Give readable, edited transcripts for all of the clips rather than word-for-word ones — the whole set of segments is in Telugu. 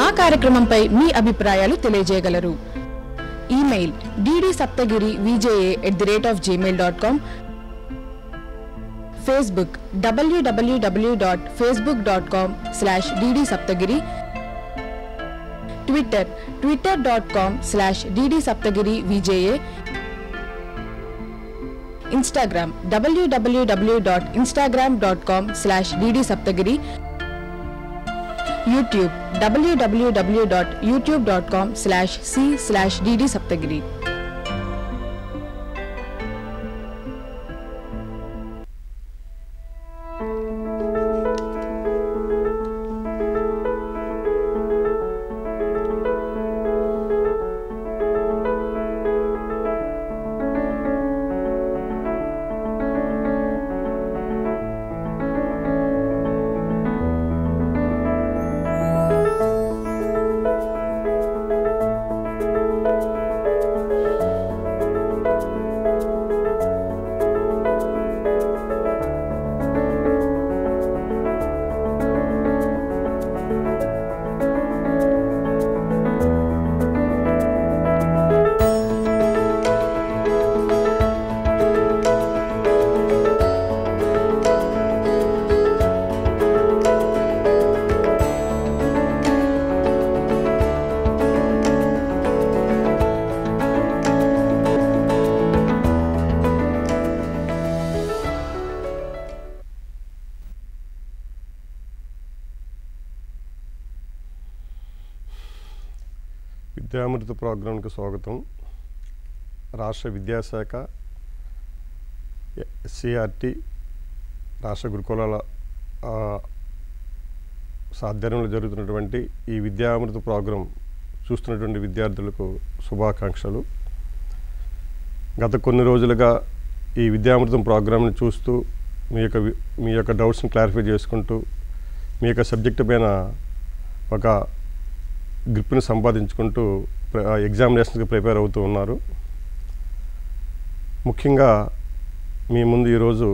మా కార్యక్రమంపై మీ అభిప్రాయాలు తెలియజేయగలరు. Email ddSaptagiri@gmail.com, Facebook www.facebook.com/ddsaptagiri, Twitter twitter.com/ddsaptagirivja, Instagram www.instagram.com/ddsaptagiri, YouTube www.youtube.com/c/ddsaptagiri. Vidyamrutha ప్రోగ్రాంకి స్వాగతం. రాష్ట్ర విద్యాశాఖ ఎస్సీఆర్టీ రాష్ట్ర గురుకులాల సాధ్యంలో జరుగుతున్నటువంటి ఈ విద్యామృత ప్రోగ్రాం చూస్తున్నటువంటి విద్యార్థులకు శుభాకాంక్షలు. గత కొన్ని రోజులుగా ఈ విద్యామృతం ప్రోగ్రాంని చూస్తూ మీ యొక్క డౌట్స్ని క్లారిఫై చేసుకుంటూ మీ యొక్క సబ్జెక్టు పైన ఒక గ్రిప్ని సంపాదించుకుంటూ ఎగ్జామినేషన్స్కి ప్రిపేర్ అవుతూ ఉన్నారు. ముఖ్యంగా మీ ముందు ఈరోజు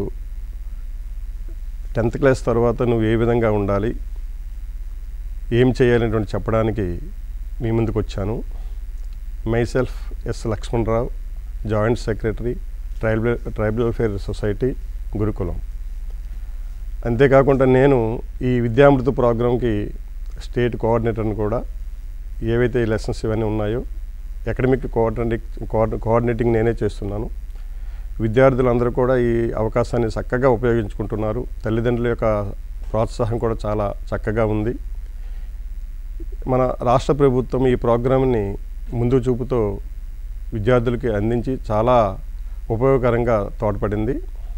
10th క్లాస్ తర్వాత నువ్వు ఏ విధంగా ఉండాలి, ఏం చేయాలనేటువంటి చెప్పడానికి మీ ముందుకు వచ్చాను. Myself S Lakshmanarao, joint secretary, tribal welfare society, Gurukulam. అంతేకాకుండా నేను ఈ విద్యామృత ప్రోగ్రాంకి స్టేట్ కోఆర్డినేటర్ని కూడా. ఏవైతే ఈ లెసన్స్ ఇవన్నీ ఉన్నాయో అకాడమిక్ కోఆర్డినేటింగ్ నేనే చేస్తున్నాను. విద్యార్థులందరూ కూడా ఈ అవకాశాన్ని చక్కగా ఉపయోగించుకుంటున్నారు. తల్లిదండ్రుల యొక్క ప్రోత్సాహం కూడా చాలా చక్కగా ఉంది. మన రాష్ట్ర ప్రభుత్వం ఈ ప్రోగ్రాంని ముందు చూపుతో విద్యార్థులకి అందించి చాలా ఉపయోగకరంగా తోడ్పడింది.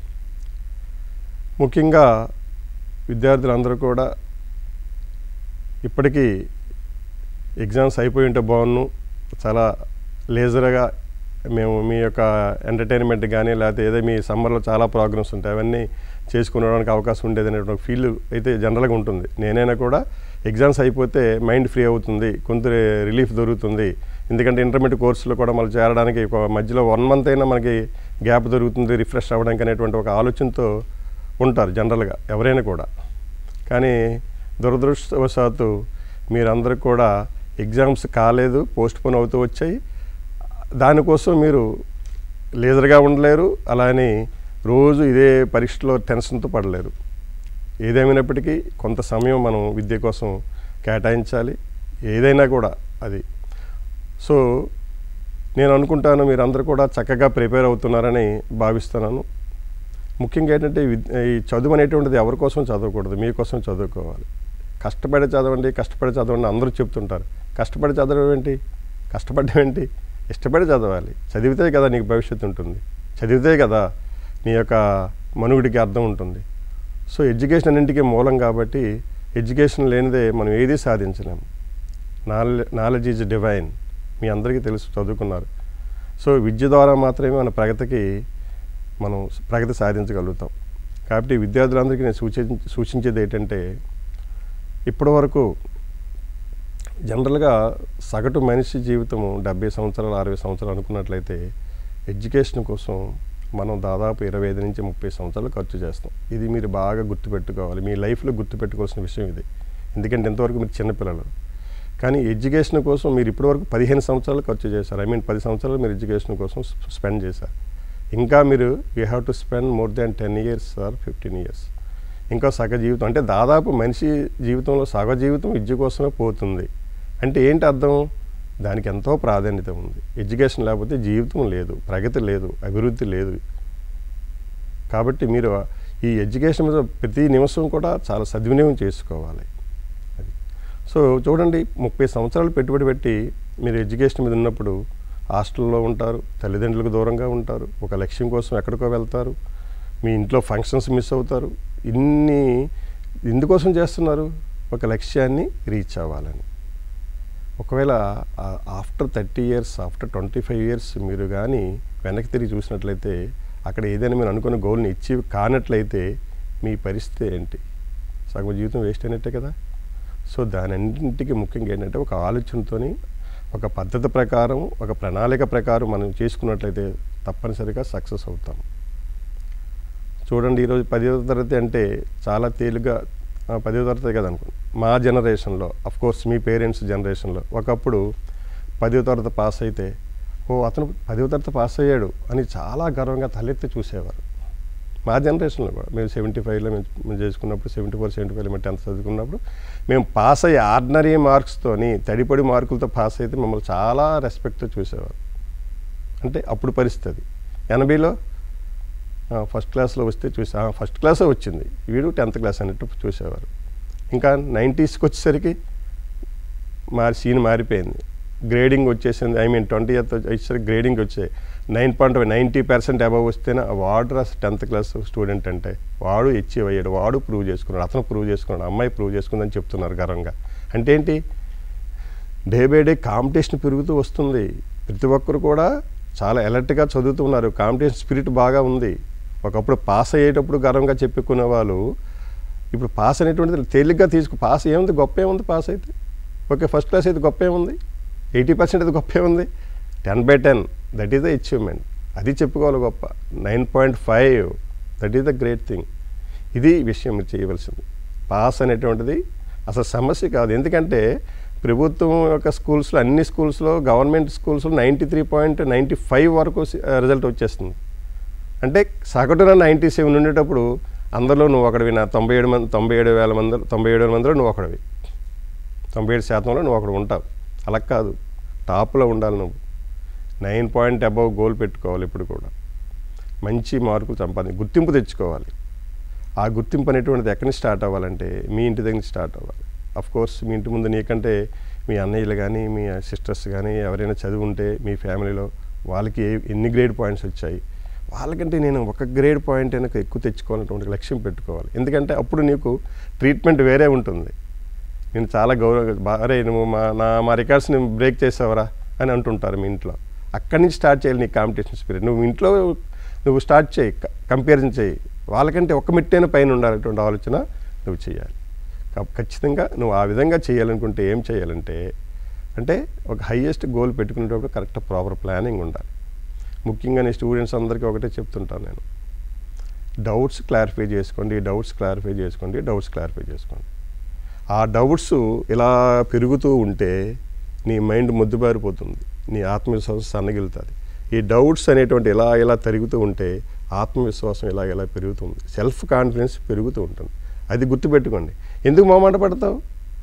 ముఖ్యంగా విద్యార్థులందరూ కూడా ఇప్పటికీ ఎగ్జామ్స్ అయిపోయి ఉంటే బాగున్ను, చాలా లేజర్గా మేము మీ యొక్క ఎంటర్టైన్మెంట్ కానీ లేకపోతే ఏదో మీ సమ్మర్లో చాలా ప్రోగ్రామ్స్ ఉంటాయి అవన్నీ చేసుకునేడానికి అవకాశం ఉండేది అనేటువంటి ఫీల్ అయితే జనరల్గా ఉంటుంది. నేనైనా కూడా ఎగ్జామ్స్ అయిపోతే మైండ్ ఫ్రీ అవుతుంది, కొంత రిలీఫ్ దొరుకుతుంది. ఎందుకంటే ఇంటర్మీడియట్ కోర్సులో కూడా మళ్ళీ చేరడానికి మధ్యలో 1 month అయినా మనకి గ్యాప్ దొరుకుతుంది రిఫ్రెష్ అవ్వడానికి అనేటువంటి ఒక ఆలోచనతో ఉంటారు జనరల్గా ఎవరైనా కూడా. కానీ దురదృష్టవశాత్తు మీరందరూ కూడా ఎగ్జామ్స్ కాలేదు, పోస్ట్పోన్ అవుతూ వచ్చాయి. దానికోసం మీరు లేజర్గా ఉండలేరు, అలానే రోజు ఇదే పరీక్షలో టెన్షన్తో పడలేరు. ఏదేమైనప్పటికీ కొంత సమయం మనం విద్య కోసం కేటాయించాలి, ఏదైనా కూడా అది. సో నేను అనుకుంటాను మీరందరూ కూడా చక్కగా ప్రిపేర్ అవుతున్నారని భావిస్తున్నాను. ముఖ్యంగా ఏంటంటే ఈ చదువు అనేటువంటిది ఎవరి కోసం చదవకూడదు, మీకోసం చదువుకోవాలి. కష్టపడి చదవండి అందరూ చెప్తుంటారు. కష్టపడి చదవడం ఏంటి, కష్టపడడం ఏంటి, ఇష్టపడి చదవాలి. చదివితే కదా నీకు భవిష్యత్తు ఉంటుంది, చదివితే కదా నీ యొక్క మనుగడికి అర్థం ఉంటుంది. సో ఎడ్యుకేషన్ అన్నింటికీ మూలం కాబట్టి ఎడ్యుకేషన్ లేనిదే మనం ఏది సాధించలేము. నాలెడ్జ్ ఈజ్ డివైన్, మీ అందరికీ తెలుసు, చదువుకున్నారు. సో విద్య ద్వారా మాత్రమే మన ప్రగతి సాధించగలుగుతాం. కాబట్టి విద్యార్థులందరికీ నేను సూచించేది ఏంటంటే, ఇప్పటివరకు జనరల్గా సగటు మనిషి జీవితము 70 సంవత్సరాలు 60 సంవత్సరాలు అనుకున్నట్లయితే ఎడ్యుకేషన్ కోసం మనం దాదాపు 25 నుంచి 30 సంవత్సరాలు ఖర్చు చేస్తాం. ఇది మీరు బాగా గుర్తుపెట్టుకోవాలి, మీ లైఫ్లో గుర్తుపెట్టుకోవాల్సిన విషయం ఇది. ఎందుకంటే ఇంతవరకు మీరు చిన్నపిల్లలు. కానీ ఎడ్యుకేషన్ కోసం మీరు ఇప్పటివరకు 15 సంవత్సరాలు ఖర్చు చేశారు. 10 సంవత్సరాలు మీరు ఎడ్యుకేషన్ కోసం స్పెండ్ చేశారు. ఇంకా మీరు you have to spend more than 10 years or 15 years. ఇంకా సగ జీవితం అంటే దాదాపు మనిషి జీవితంలో సగ జీవితం విద్య కోసమే పోతుంది. అంటే ఏంటి అర్థం? దానికి ఎంతో ప్రాధాన్యత ఉంది. ఎడ్యుకేషన్ లేకపోతే జీవితం లేదు, ప్రగతి లేదు, అభివృద్ధి లేదు. కాబట్టి మీరు ఈ ఎడ్యుకేషన్ మీద ప్రతి నిమిషం కూడా చాలా సద్వినియోగం చేసుకోవాలి. అది సో చూడండి, 30 సంవత్సరాలు పెట్టుబడి పెట్టి మీరు ఎడ్యుకేషన్ మీద ఉన్నప్పుడు హాస్టల్లో ఉంటారు, తల్లిదండ్రులకు దూరంగా ఉంటారు, ఒక లక్ష్యం కోసం ఎక్కడికో వెళ్తారు, మీ ఇంట్లో ఫంక్షన్స్ మిస్ అవుతారు. ఇన్ని ఎందుకోసం చేస్తున్నారు? ఒక లక్ష్యాన్ని రీచ్ అవ్వాలని. ఒకవేళ ఆఫ్టర్ 30 years, ఆఫ్టర్ 25 years మీరు కానీ వెనక్కి తిరిగి చూసినట్లయితే అక్కడ ఏదైనా మీరు అనుకున్న గోల్ని అచీవ్ కానట్లయితే మీ పరిస్థితి ఏంటి? సగం జీవితం వేస్ట్ అయినట్టే కదా. సో దానన్నింటికి ముఖ్యంగా ఏంటంటే ఒక ఆలోచనతోని, ఒక పద్ధతి ప్రకారం, ఒక ప్రణాళిక ప్రకారం మనం చేసుకున్నట్లయితే తప్పనిసరిగా సక్సెస్ అవుతాం. చూడండి, ఈరోజు 10వ తరగతి అంటే చాలా తేలిగ్గా 10వ తరగతి కదా అనుకోండి. మా జనరేషన్లో, అఫ్కోర్స్ మీ పేరెంట్స్ జనరేషన్లో ఒకప్పుడు 10వ తరగతి పాస్ అయితే అతను 10వ తరగతి పాస్ అయ్యాడు అని చాలా గర్వంగా తలెత్తి చూసేవారు. మా జనరేషన్లో కూడా మేము 75లో మేము చేసుకున్నప్పుడు 74, 75 మేము 10th చదువుకున్నప్పుడు మేము పాస్ అయ్యే ఆర్డినరీ మార్క్స్తోని, తడిపడి మార్కులతో పాస్ అయితే మమ్మల్ని చాలా రెస్పెక్ట్తో చూసేవారు. అంటే అప్పుడు పరిస్థితి. 80లో ఫస్ట్ క్లాస్లో వస్తే ఫస్ట్ క్లాసే వచ్చింది, వీడు 10th క్లాస్ అన్నట్టు చూసేవారు. ఇంకా 90sకి వచ్చేసరికి సీన్ మారిపోయింది. గ్రేడింగ్ వచ్చేసింది. 20th వచ్చేసరికి గ్రేడింగ్ వచ్చాయి. 90% అబవ్ వస్తేనే వాడు రాసి 10th క్లాస్ స్టూడెంట్ అంటే వాడు అచీవ్ అయ్యాడు, వాడు ప్రూవ్ చేసుకున్నాడు, అతను ప్రూవ్ చేసుకున్నాడు, అమ్మాయి ప్రూవ్ చేసుకుందని చెప్తున్నారు గర్వంగా. అంటే ఏంటి? డే బై డే కాంపిటీషన్ పెరుగుతూ వస్తుంది. ప్రతి ఒక్కరు కూడా చాలా అలర్ట్గా చదువుతున్నారు. కాంపిటీషన్ స్పిరిట్ బాగా ఉంది. ఒకప్పుడు పాస్ అయ్యేటప్పుడు గర్వంగా చెప్పుకునే వాళ్ళు ఇప్పుడు పాస్ అనేటువంటిది తేలిగ్గా పాస్ ఏముంది, గొప్ప ఏముంది పాస్ అయితే? ఓకే, ఫస్ట్ క్లాస్ అయితే గొప్ప ఏముంది? 80% అది గొప్ప ఏముంది? 10/10 దట్ ఈస్ ద అచీవ్మెంట్. అది చెప్పుకోవాలి గొప్ప. 9.5 that is the great thing. ఇది విషయం చేయవలసింది. పాస్ అనేటువంటిది అసలు సమస్య కాదు. ఎందుకంటే ప్రభుత్వం యొక్క స్కూల్స్లో, అన్ని స్కూల్స్లో, గవర్నమెంట్ స్కూల్స్లో 93.95 వరకు రిజల్ట్ వచ్చేస్తుంది. అంటే సగటున 97 ఉండేటప్పుడు అందరిలో నువ్వు ఒకడివి. 97,000 మందిలో నువ్వు ఒకడివి. 97% నువ్వు ఒకడు ఉంటావు. అలా కాదు, టాప్లో ఉండాలి నువ్వు. 9 point అబవ్ గోల్ పెట్టుకోవాలి. ఇప్పుడు కూడా మంచి మార్కులు సంపాదించి గుర్తింపు తెచ్చుకోవాలి. ఆ గుర్తింపు అనేటువంటిది ఎక్కడి నుంచి స్టార్ట్ అవ్వాలంటే మీ ఇంటి దగ్గర నుంచి స్టార్ట్ అవ్వాలి. అఫ్కోర్స్ మీ ఇంటి ముందు నీకంటే మీ అన్నయ్యలు కానీ, మీ సిస్టర్స్ కానీ ఎవరైనా చదివి ఉంటే మీ ఫ్యామిలీలో వాళ్ళకి ఎన్ని గ్రేడ్ పాయింట్స్ వచ్చాయి, వాళ్ళకంటే నేను ఒక గ్రేడ్ పాయింట్ అయినా ఎక్కువ తెచ్చుకోవాలన్నటువంటి లక్ష్యం పెట్టుకోవాలి. ఎందుకంటే అప్పుడు నీకు ట్రీట్మెంట్ వేరే ఉంటుంది. నేను చాలా గౌరవంగా, అరే నువ్వు మా రికార్డ్స్ని బ్రేక్ చేసావరా అని అంటుంటారు మీ ఇంట్లో. అక్కడి నుంచి స్టార్ట్ చేయాలి నీ కాంపిటీషన్ స్పిరిట్. నువ్వు ఇంట్లో స్టార్ట్ చేయి, కంపారిజన్ చేయి. వాళ్ళకంటే ఒక్క మిట్టైన పైన ఉండాలనేటువంటి ఆలోచన నువ్వు చేయాలి. ఖచ్చితంగా నువ్వు ఆ విధంగా చేయాలనుకుంటే ఏం చేయాలంటే, అంటే ఒక హైయెస్ట్ గోల్ పెట్టుకునేటప్పుడు కరెక్ట్ ప్రాపర్ ప్లానింగ్ ఉండాలి. ముఖ్యంగా నేను స్టూడెంట్స్ అందరికీ ఒకటే చెప్తుంటాను నేను, డౌట్స్ క్లారిఫై చేసుకోండి, డౌట్స్ క్లారిఫై చేసుకోండి, డౌట్స్ క్లారిఫై చేసుకోండి. ఆ డౌట్స్ ఇలా పెరుగుతూ ఉంటే నీ మైండ్ ముద్దుబారిపోతుంది, నీ ఆత్మవిశ్వాసం సన్నగిలుతుంది. ఈ డౌట్స్ అనేటువంటి ఇలా తిరుగుతూ ఉంటే ఆత్మవిశ్వాసం ఇలా పెరుగుతుంది, సెల్ఫ్ కాన్ఫిడెన్స్ పెరుగుతూ ఉంటుంది. అది గుర్తుపెట్టుకోండి. ఎందుకు మొహమాట పడతావు?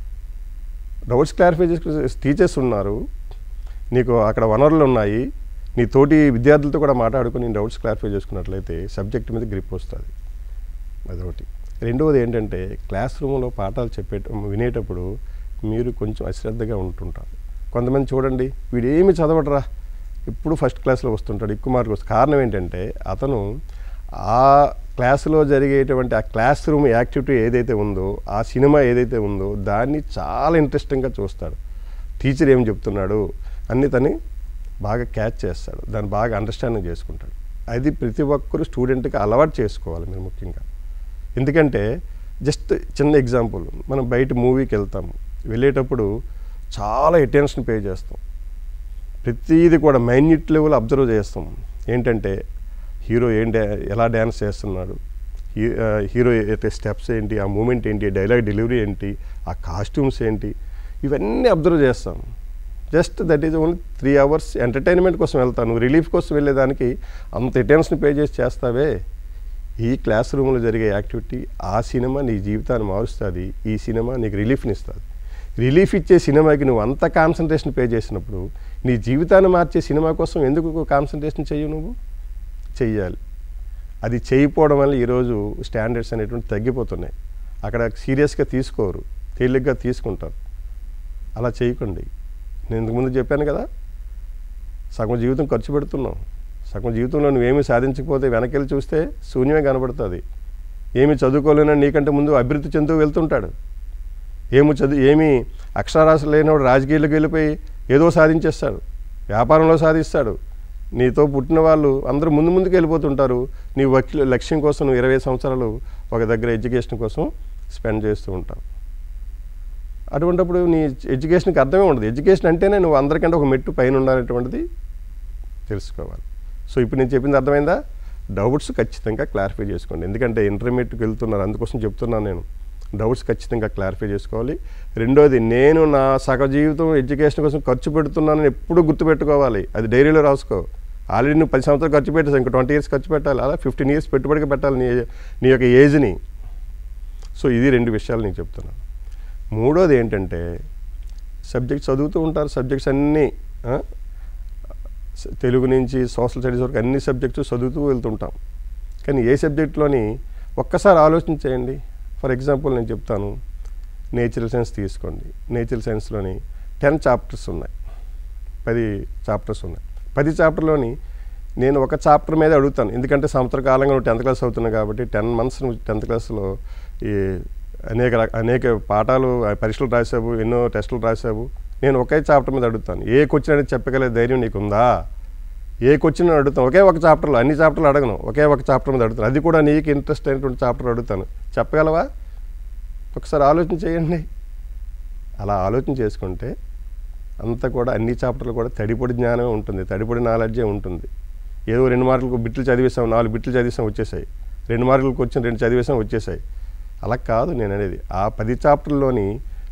డౌట్స్ క్లారిఫై చేసుకునే టీచర్స్ ఉన్నారు, నీకు అక్కడ వనరులు ఉన్నాయి, నీ తోటి విద్యార్థులతో కూడా మాట్లాడుకుని నీ డౌట్స్ క్లారిఫై చేసుకున్నట్లయితే సబ్జెక్ట్ మీద గ్రిప్ వస్తుంది. అదొకటి. రెండవది ఏంటంటే, క్లాస్ రూమ్లో పాఠాలు వినేటప్పుడు మీరు కొంచెం అశ్రద్ధగా ఉంటుంటారు. కొంతమంది చూడండి, వీడు ఏమి చదవడరా, ఇప్పుడు ఫస్ట్ క్లాస్లో వస్తుంటాడు, ఎక్కువ మార్కులు వస్తుంది. కారణం ఏంటంటే అతను ఆ క్లాసులో జరిగేటువంటి ఆ క్లాస్ రూమ్ యాక్టివిటీ ఏదైతే ఉందో, ఆ సినిమా ఏదైతే ఉందో దాన్ని చాలా ఇంట్రెస్టింగ్గా చూస్తాడు. టీచర్ ఏం చెప్తున్నాడు అన్ని తను బాగా క్యాచ్ చేస్తాడు, దాన్ని బాగా అండర్స్టాండింగ్ చేసుకుంటాడు. అది ప్రతి ఒక్కరు స్టూడెంట్కి అలవాటు చేసుకోవాలి మీరు ముఖ్యంగా. ఎందుకంటే జస్ట్ చిన్న ఎగ్జాంపుల్, మనం బయట మూవీకి వెళ్తాము, వెళ్ళేటప్పుడు చాలా అటెన్షన్ పే చేస్తాం, ప్రతిదీ కూడా మైన్యూట్ లెవెల్ అబ్జర్వ్ చేస్తాం. ఏంటంటే హీరో ఎలా డ్యాన్స్ చేస్తున్నాడు, హీరో స్టెప్స్ ఏంటి, ఆ మూమెంట్ ఏంటి, డైలాగ్ డెలివరీ ఏంటి, ఆ కాస్ట్యూమ్స్ ఏంటి, ఇవన్నీ అబ్జర్వ్ చేస్తాం. Just that is only 3 hours entertainment కోసం వెళ్తాను. రిలీఫ్ కోసం వెళ్ళేదానికి అంత అటెన్షన్ పే చేసి చేస్తావే. ఈ క్లాస్ రూమ్లో జరిగే యాక్టివిటీ ఆ సినిమా నీ జీవితాన్ని మారుస్తుంది. ఈ సినిమా నీకు రిలీఫ్ని ఇస్తుంది. రిలీఫ్ ఇచ్చే సినిమాకి నువ్వు అంత కాన్సన్ట్రేషన్ పే చేసినప్పుడు నీ జీవితాన్ని మార్చే సినిమా కోసం ఎందుకు కాన్సన్ట్రేషన్ చెయ్యవు? నువ్వు చెయ్యాలి. అది చేయకపోవడం వల్ల ఈరోజు స్టాండర్డ్స్ అనేటువంటి తగ్గిపోతున్నాయి. అక్కడ సీరియస్గా తీసుకోరు, తేలిగ్గా తీసుకుంటారు. అలా చేయకండి. నేను ఇంతకుముందు చెప్పాను కదా, సగం జీవితం ఖర్చు పెడుతున్నాం. సగం జీవితంలో నువ్వేమీ సాధించకపోతే వెనకెళ్ళి చూస్తే శూన్యమే కనబడుతుంది. ఏమి చదువుకోలేనని నీకంటే ముందు అభివృద్ధి చెందుతూ వెళ్తుంటాడు. ఏమీ అక్షరాస్యత లేనివాడు రాజకీయాలకు వెళ్ళిపోయి ఏదో సాధించేస్తాడు, వ్యాపారంలో సాధిస్తాడు. నీతో పుట్టిన వాళ్ళు అందరూ ముందుకు వెళ్ళిపోతుంటారు. నీ లక్ష్యం కోసం నువ్వు 20 సంవత్సరాలు ఒక దగ్గర ఎడ్యుకేషన్ కోసం స్పెండ్ చేస్తూ ఉంటావు. అటువంటిప్పుడు నీ ఎడ్యుకేషన్కి అర్థమే ఉండదు. ఎడ్యుకేషన్ అంటేనే నువ్వు అందరికంటే ఒక మెట్టు పైన ఉండాలనేటువంటిది తెలుసుకోవాలి. సో ఇప్పుడు నేను చెప్పింది అర్థమైందా? డౌట్స్ ఖచ్చితంగా క్లారిఫై చేసుకోండి. ఎందుకంటే ఇంటర్మీడియట్కి వెళ్తున్నారు, అందుకోసం చెప్తున్నాను నేను. డౌట్స్ ఖచ్చితంగా క్లారిఫై చేసుకోవాలి. రెండోది, నేను నా సగ జీవితం ఎడ్యుకేషన్ కోసం ఖర్చు పెడుతున్నానని ఎప్పుడూ గుర్తుపెట్టుకోవాలి. అది డైరీలో రాసుకో. ఆల్రెడీ నువ్వు 10 సంవత్సరాలు ఖర్చు పెట్టేసావు, ఇంకా 20 years ఖర్చు పెట్టాలి. అలా 15 years పెట్టుబడిగా పెట్టాలి నీ యొక్క ఏజ్ని. సో ఇది 2 విషయాలు నేను చెప్తున్నాను. మూడోది ఏంటంటే, సబ్జెక్ట్స్ చదువుతూ ఉంటారు. సబ్జెక్ట్స్ అన్నీ తెలుగు నుంచి సోషల్ స్టడీస్ వరకు అన్ని సబ్జెక్ట్స్ చదువుతూ వెళ్తుంటాం. కానీ ఏ సబ్జెక్ట్లోని ఒక్కసారి ఆలోచించేయండి. ఫర్ ఎగ్జాంపుల్ నేను చెప్తాను, నేచురల్ సైన్స్ తీసుకోండి. నేచురల్ సైన్స్లోని 10 chapters ఉన్నాయి, 10 chapters ఉన్నాయి. 10 chapterలోని నేను ఒక చాప్టర్ మీద అడుగుతాను. ఎందుకంటే సంవత్సర కాలంగా నువ్వు 10th class అవుతున్నావు కాబట్టి 10 months నువ్వు 10th classలో ఈ అనేక పాఠాలు పరీక్షలు రాసావు, ఎన్నో టెస్టులు రాసావు. నేను ఒకే చాప్టర్ మీద అడుగుతాను. ఏ క్వశ్చన్ అనేది చెప్పగలిగే ధైర్యం నీకుందా? ఏ క్వశ్చన్ అడుగుతాను. ఒకే ఒక చాప్టర్లో, అన్ని చాప్టర్లు అడగను, ఒకే ఒక చాప్టర్ మీద అడుగుతాను. అది కూడా నీకు ఇంట్రెస్ట్ అయినటువంటి చాప్టర్ అడుగుతాను. చెప్పగలవా? ఒకసారి ఆలోచన చేయండి. అలా ఆలోచన చేసుకుంటే అంతా కూడా అన్ని చాప్టర్లు కూడా తడిపొడి జ్ఞానమే ఉంటుంది, తడిపొడి నాలెడ్జే ఉంటుంది. ఏదో 2 మార్కులకు బిట్లు చదివేసాం, 4 బిట్లు చదివేసాం వచ్చేసాయి. 2 మార్కులకు వచ్చిన 2 చదివేసాం వచ్చేసాయి. అలా కాదు నేను అనేది. ఆ 10 chapterలోని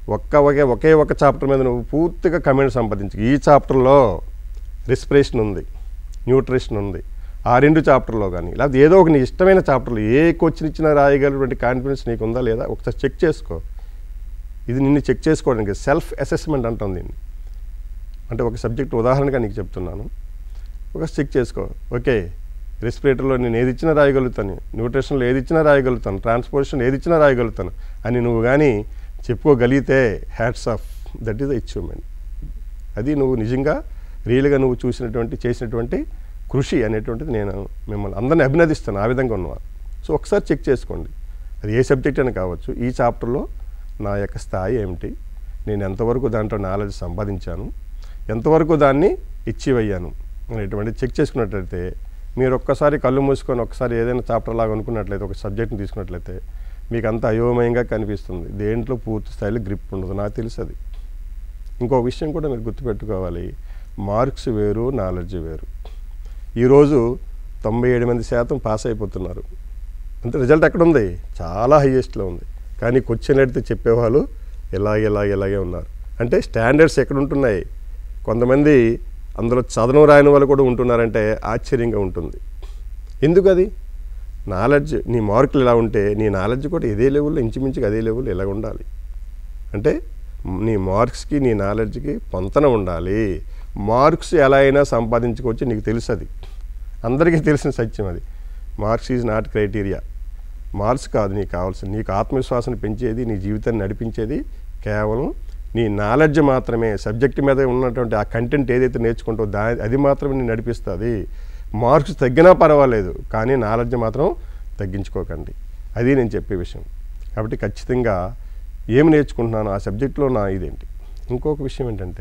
ఒకే ఒక చాప్టర్ మీద నువ్వు పూర్తిగా కమెంట్ సంపాదించు. ఈ చాప్టర్లో రెస్పిరేషన్ ఉంది, న్యూట్రిషన్ ఉంది. ఆ 2 chapterలో కానీ లేకపోతే ఏదో ఒక నీ ఇష్టమైన చాప్టర్లో ఏ క్వశ్చన్ ఇచ్చినా రాయగలిగినటువంటి కాన్ఫిడెన్స్ నీకు ఉందా లేదా ఒకసారి చెక్ చేసుకో. ఇది నిన్ను చెక్ చేసుకోవడానికి సెల్ఫ్ అసెస్మెంట్ అంటాం దీన్ని. అంటే ఒక సబ్జెక్ట్ ఉదాహరణగా నీకు చెప్తున్నాను, ఒక చెక్ చేసుకో. ఓకే, రెస్పిరేటర్లో నేను ఏది ఇచ్చినా రాయగలుగుతాను, న్యూట్రిషన్లో ఏది ఇచ్చినా రాయగలుగుతాను, ట్రాన్స్పోర్టేషన్ ఏది ఇచ్చినా రాయగలుగుతాను అని నువ్వు కానీ చెప్పుకోగలిగితే hats off, that is the achievement. అది నువ్వు నిజంగా రియల్గా నువ్వు చేసినటువంటి కృషి అనేటువంటిది నేను మిమ్మల్ని అందరినీ అభినందిస్తాను. ఆ విధంగా ఉన్నవారు. సో ఒకసారి చెక్ చేసుకోండి. అది ఏ సబ్జెక్ట్ అని కావచ్చు. ఈ చాప్టర్లో నా యొక్క స్థాయి ఏమిటి, నేను ఎంతవరకు దాంట్లో నాలెడ్జ్ సంపాదించాను, ఎంతవరకు దాన్ని అచీవ్ అయ్యాను అనేటువంటి చెక్ చేసుకున్నట్లయితే, మీరు ఒక్కసారి కళ్ళు మూసుకొని ఒకసారి ఏదైనా చాప్టర్ లాగా అనుకున్నట్లయితే, ఒక సబ్జెక్ట్ని తీసుకున్నట్లయితే మీకు అంత అయోమయంగా కనిపిస్తుంది. దేంట్లో పూర్తి స్థాయిలో గ్రిప్ ఉండదు. నాకు తెలుసు అది. ఇంకో విషయం కూడా మీరు గుర్తుపెట్టుకోవాలి, మార్క్స్ వేరు, నాలెడ్జ్ వేరు. ఈరోజు 97% పాస్ అయిపోతున్నారు. అంటే రిజల్ట్ ఎక్కడుంది? చాలా హైయెస్ట్లో ఉంది. కానీ క్వశ్చన్ అడిగితే చెప్పేవాళ్ళు ఇలాగే ఉన్నారు. అంటే స్టాండర్డ్స్ ఎక్కడ ఉంటున్నాయి? కొంతమంది అందులో చదవడం రాయని వాళ్ళు కూడా ఉంటున్నారంటే ఆశ్చర్యంగా ఉంటుంది. ఎందుకు అది? నాలెడ్జ్, నీ మార్కులు ఎలా ఉంటే నీ నాలెడ్జ్ కూడా ఇదే లెవెల్లో, ఇంచుమించుగా అదే లెవెల్లో ఎలా ఉండాలి. అంటే నీ మార్క్స్కి నీ నాలెడ్జ్కి పొంతన ఉండాలి. మార్క్స్ ఎలా అయినా సంపాదించుకోవచ్చు, నీకు తెలుసు. అది అందరికీ తెలిసిన సత్యం. అది marks is not criteria. Marks కాదు నీకు కావాల్సింది. నీకు ఆత్మవిశ్వాసాన్ని పెంచేది, నీ జీవితాన్ని నడిపించేది కేవలం నీ నాలెడ్జ్ మాత్రమే. సబ్జెక్ట్ మీద ఉన్నటువంటి ఆ కంటెంట్ ఏదైతే నేర్చుకుంటావో అది మాత్రమే నేను నడిపిస్తుంది. మార్క్స్ తగ్గినా పర్వాలేదు, కానీ నాలెడ్జ్ మాత్రం తగ్గించుకోకండి. అది నేను చెప్పే విషయం. కాబట్టి ఖచ్చితంగా ఏమి నేర్చుకుంటున్నాను ఆ సబ్జెక్ట్లో నా ఇదేంటి. ఇంకొక విషయం ఏంటంటే,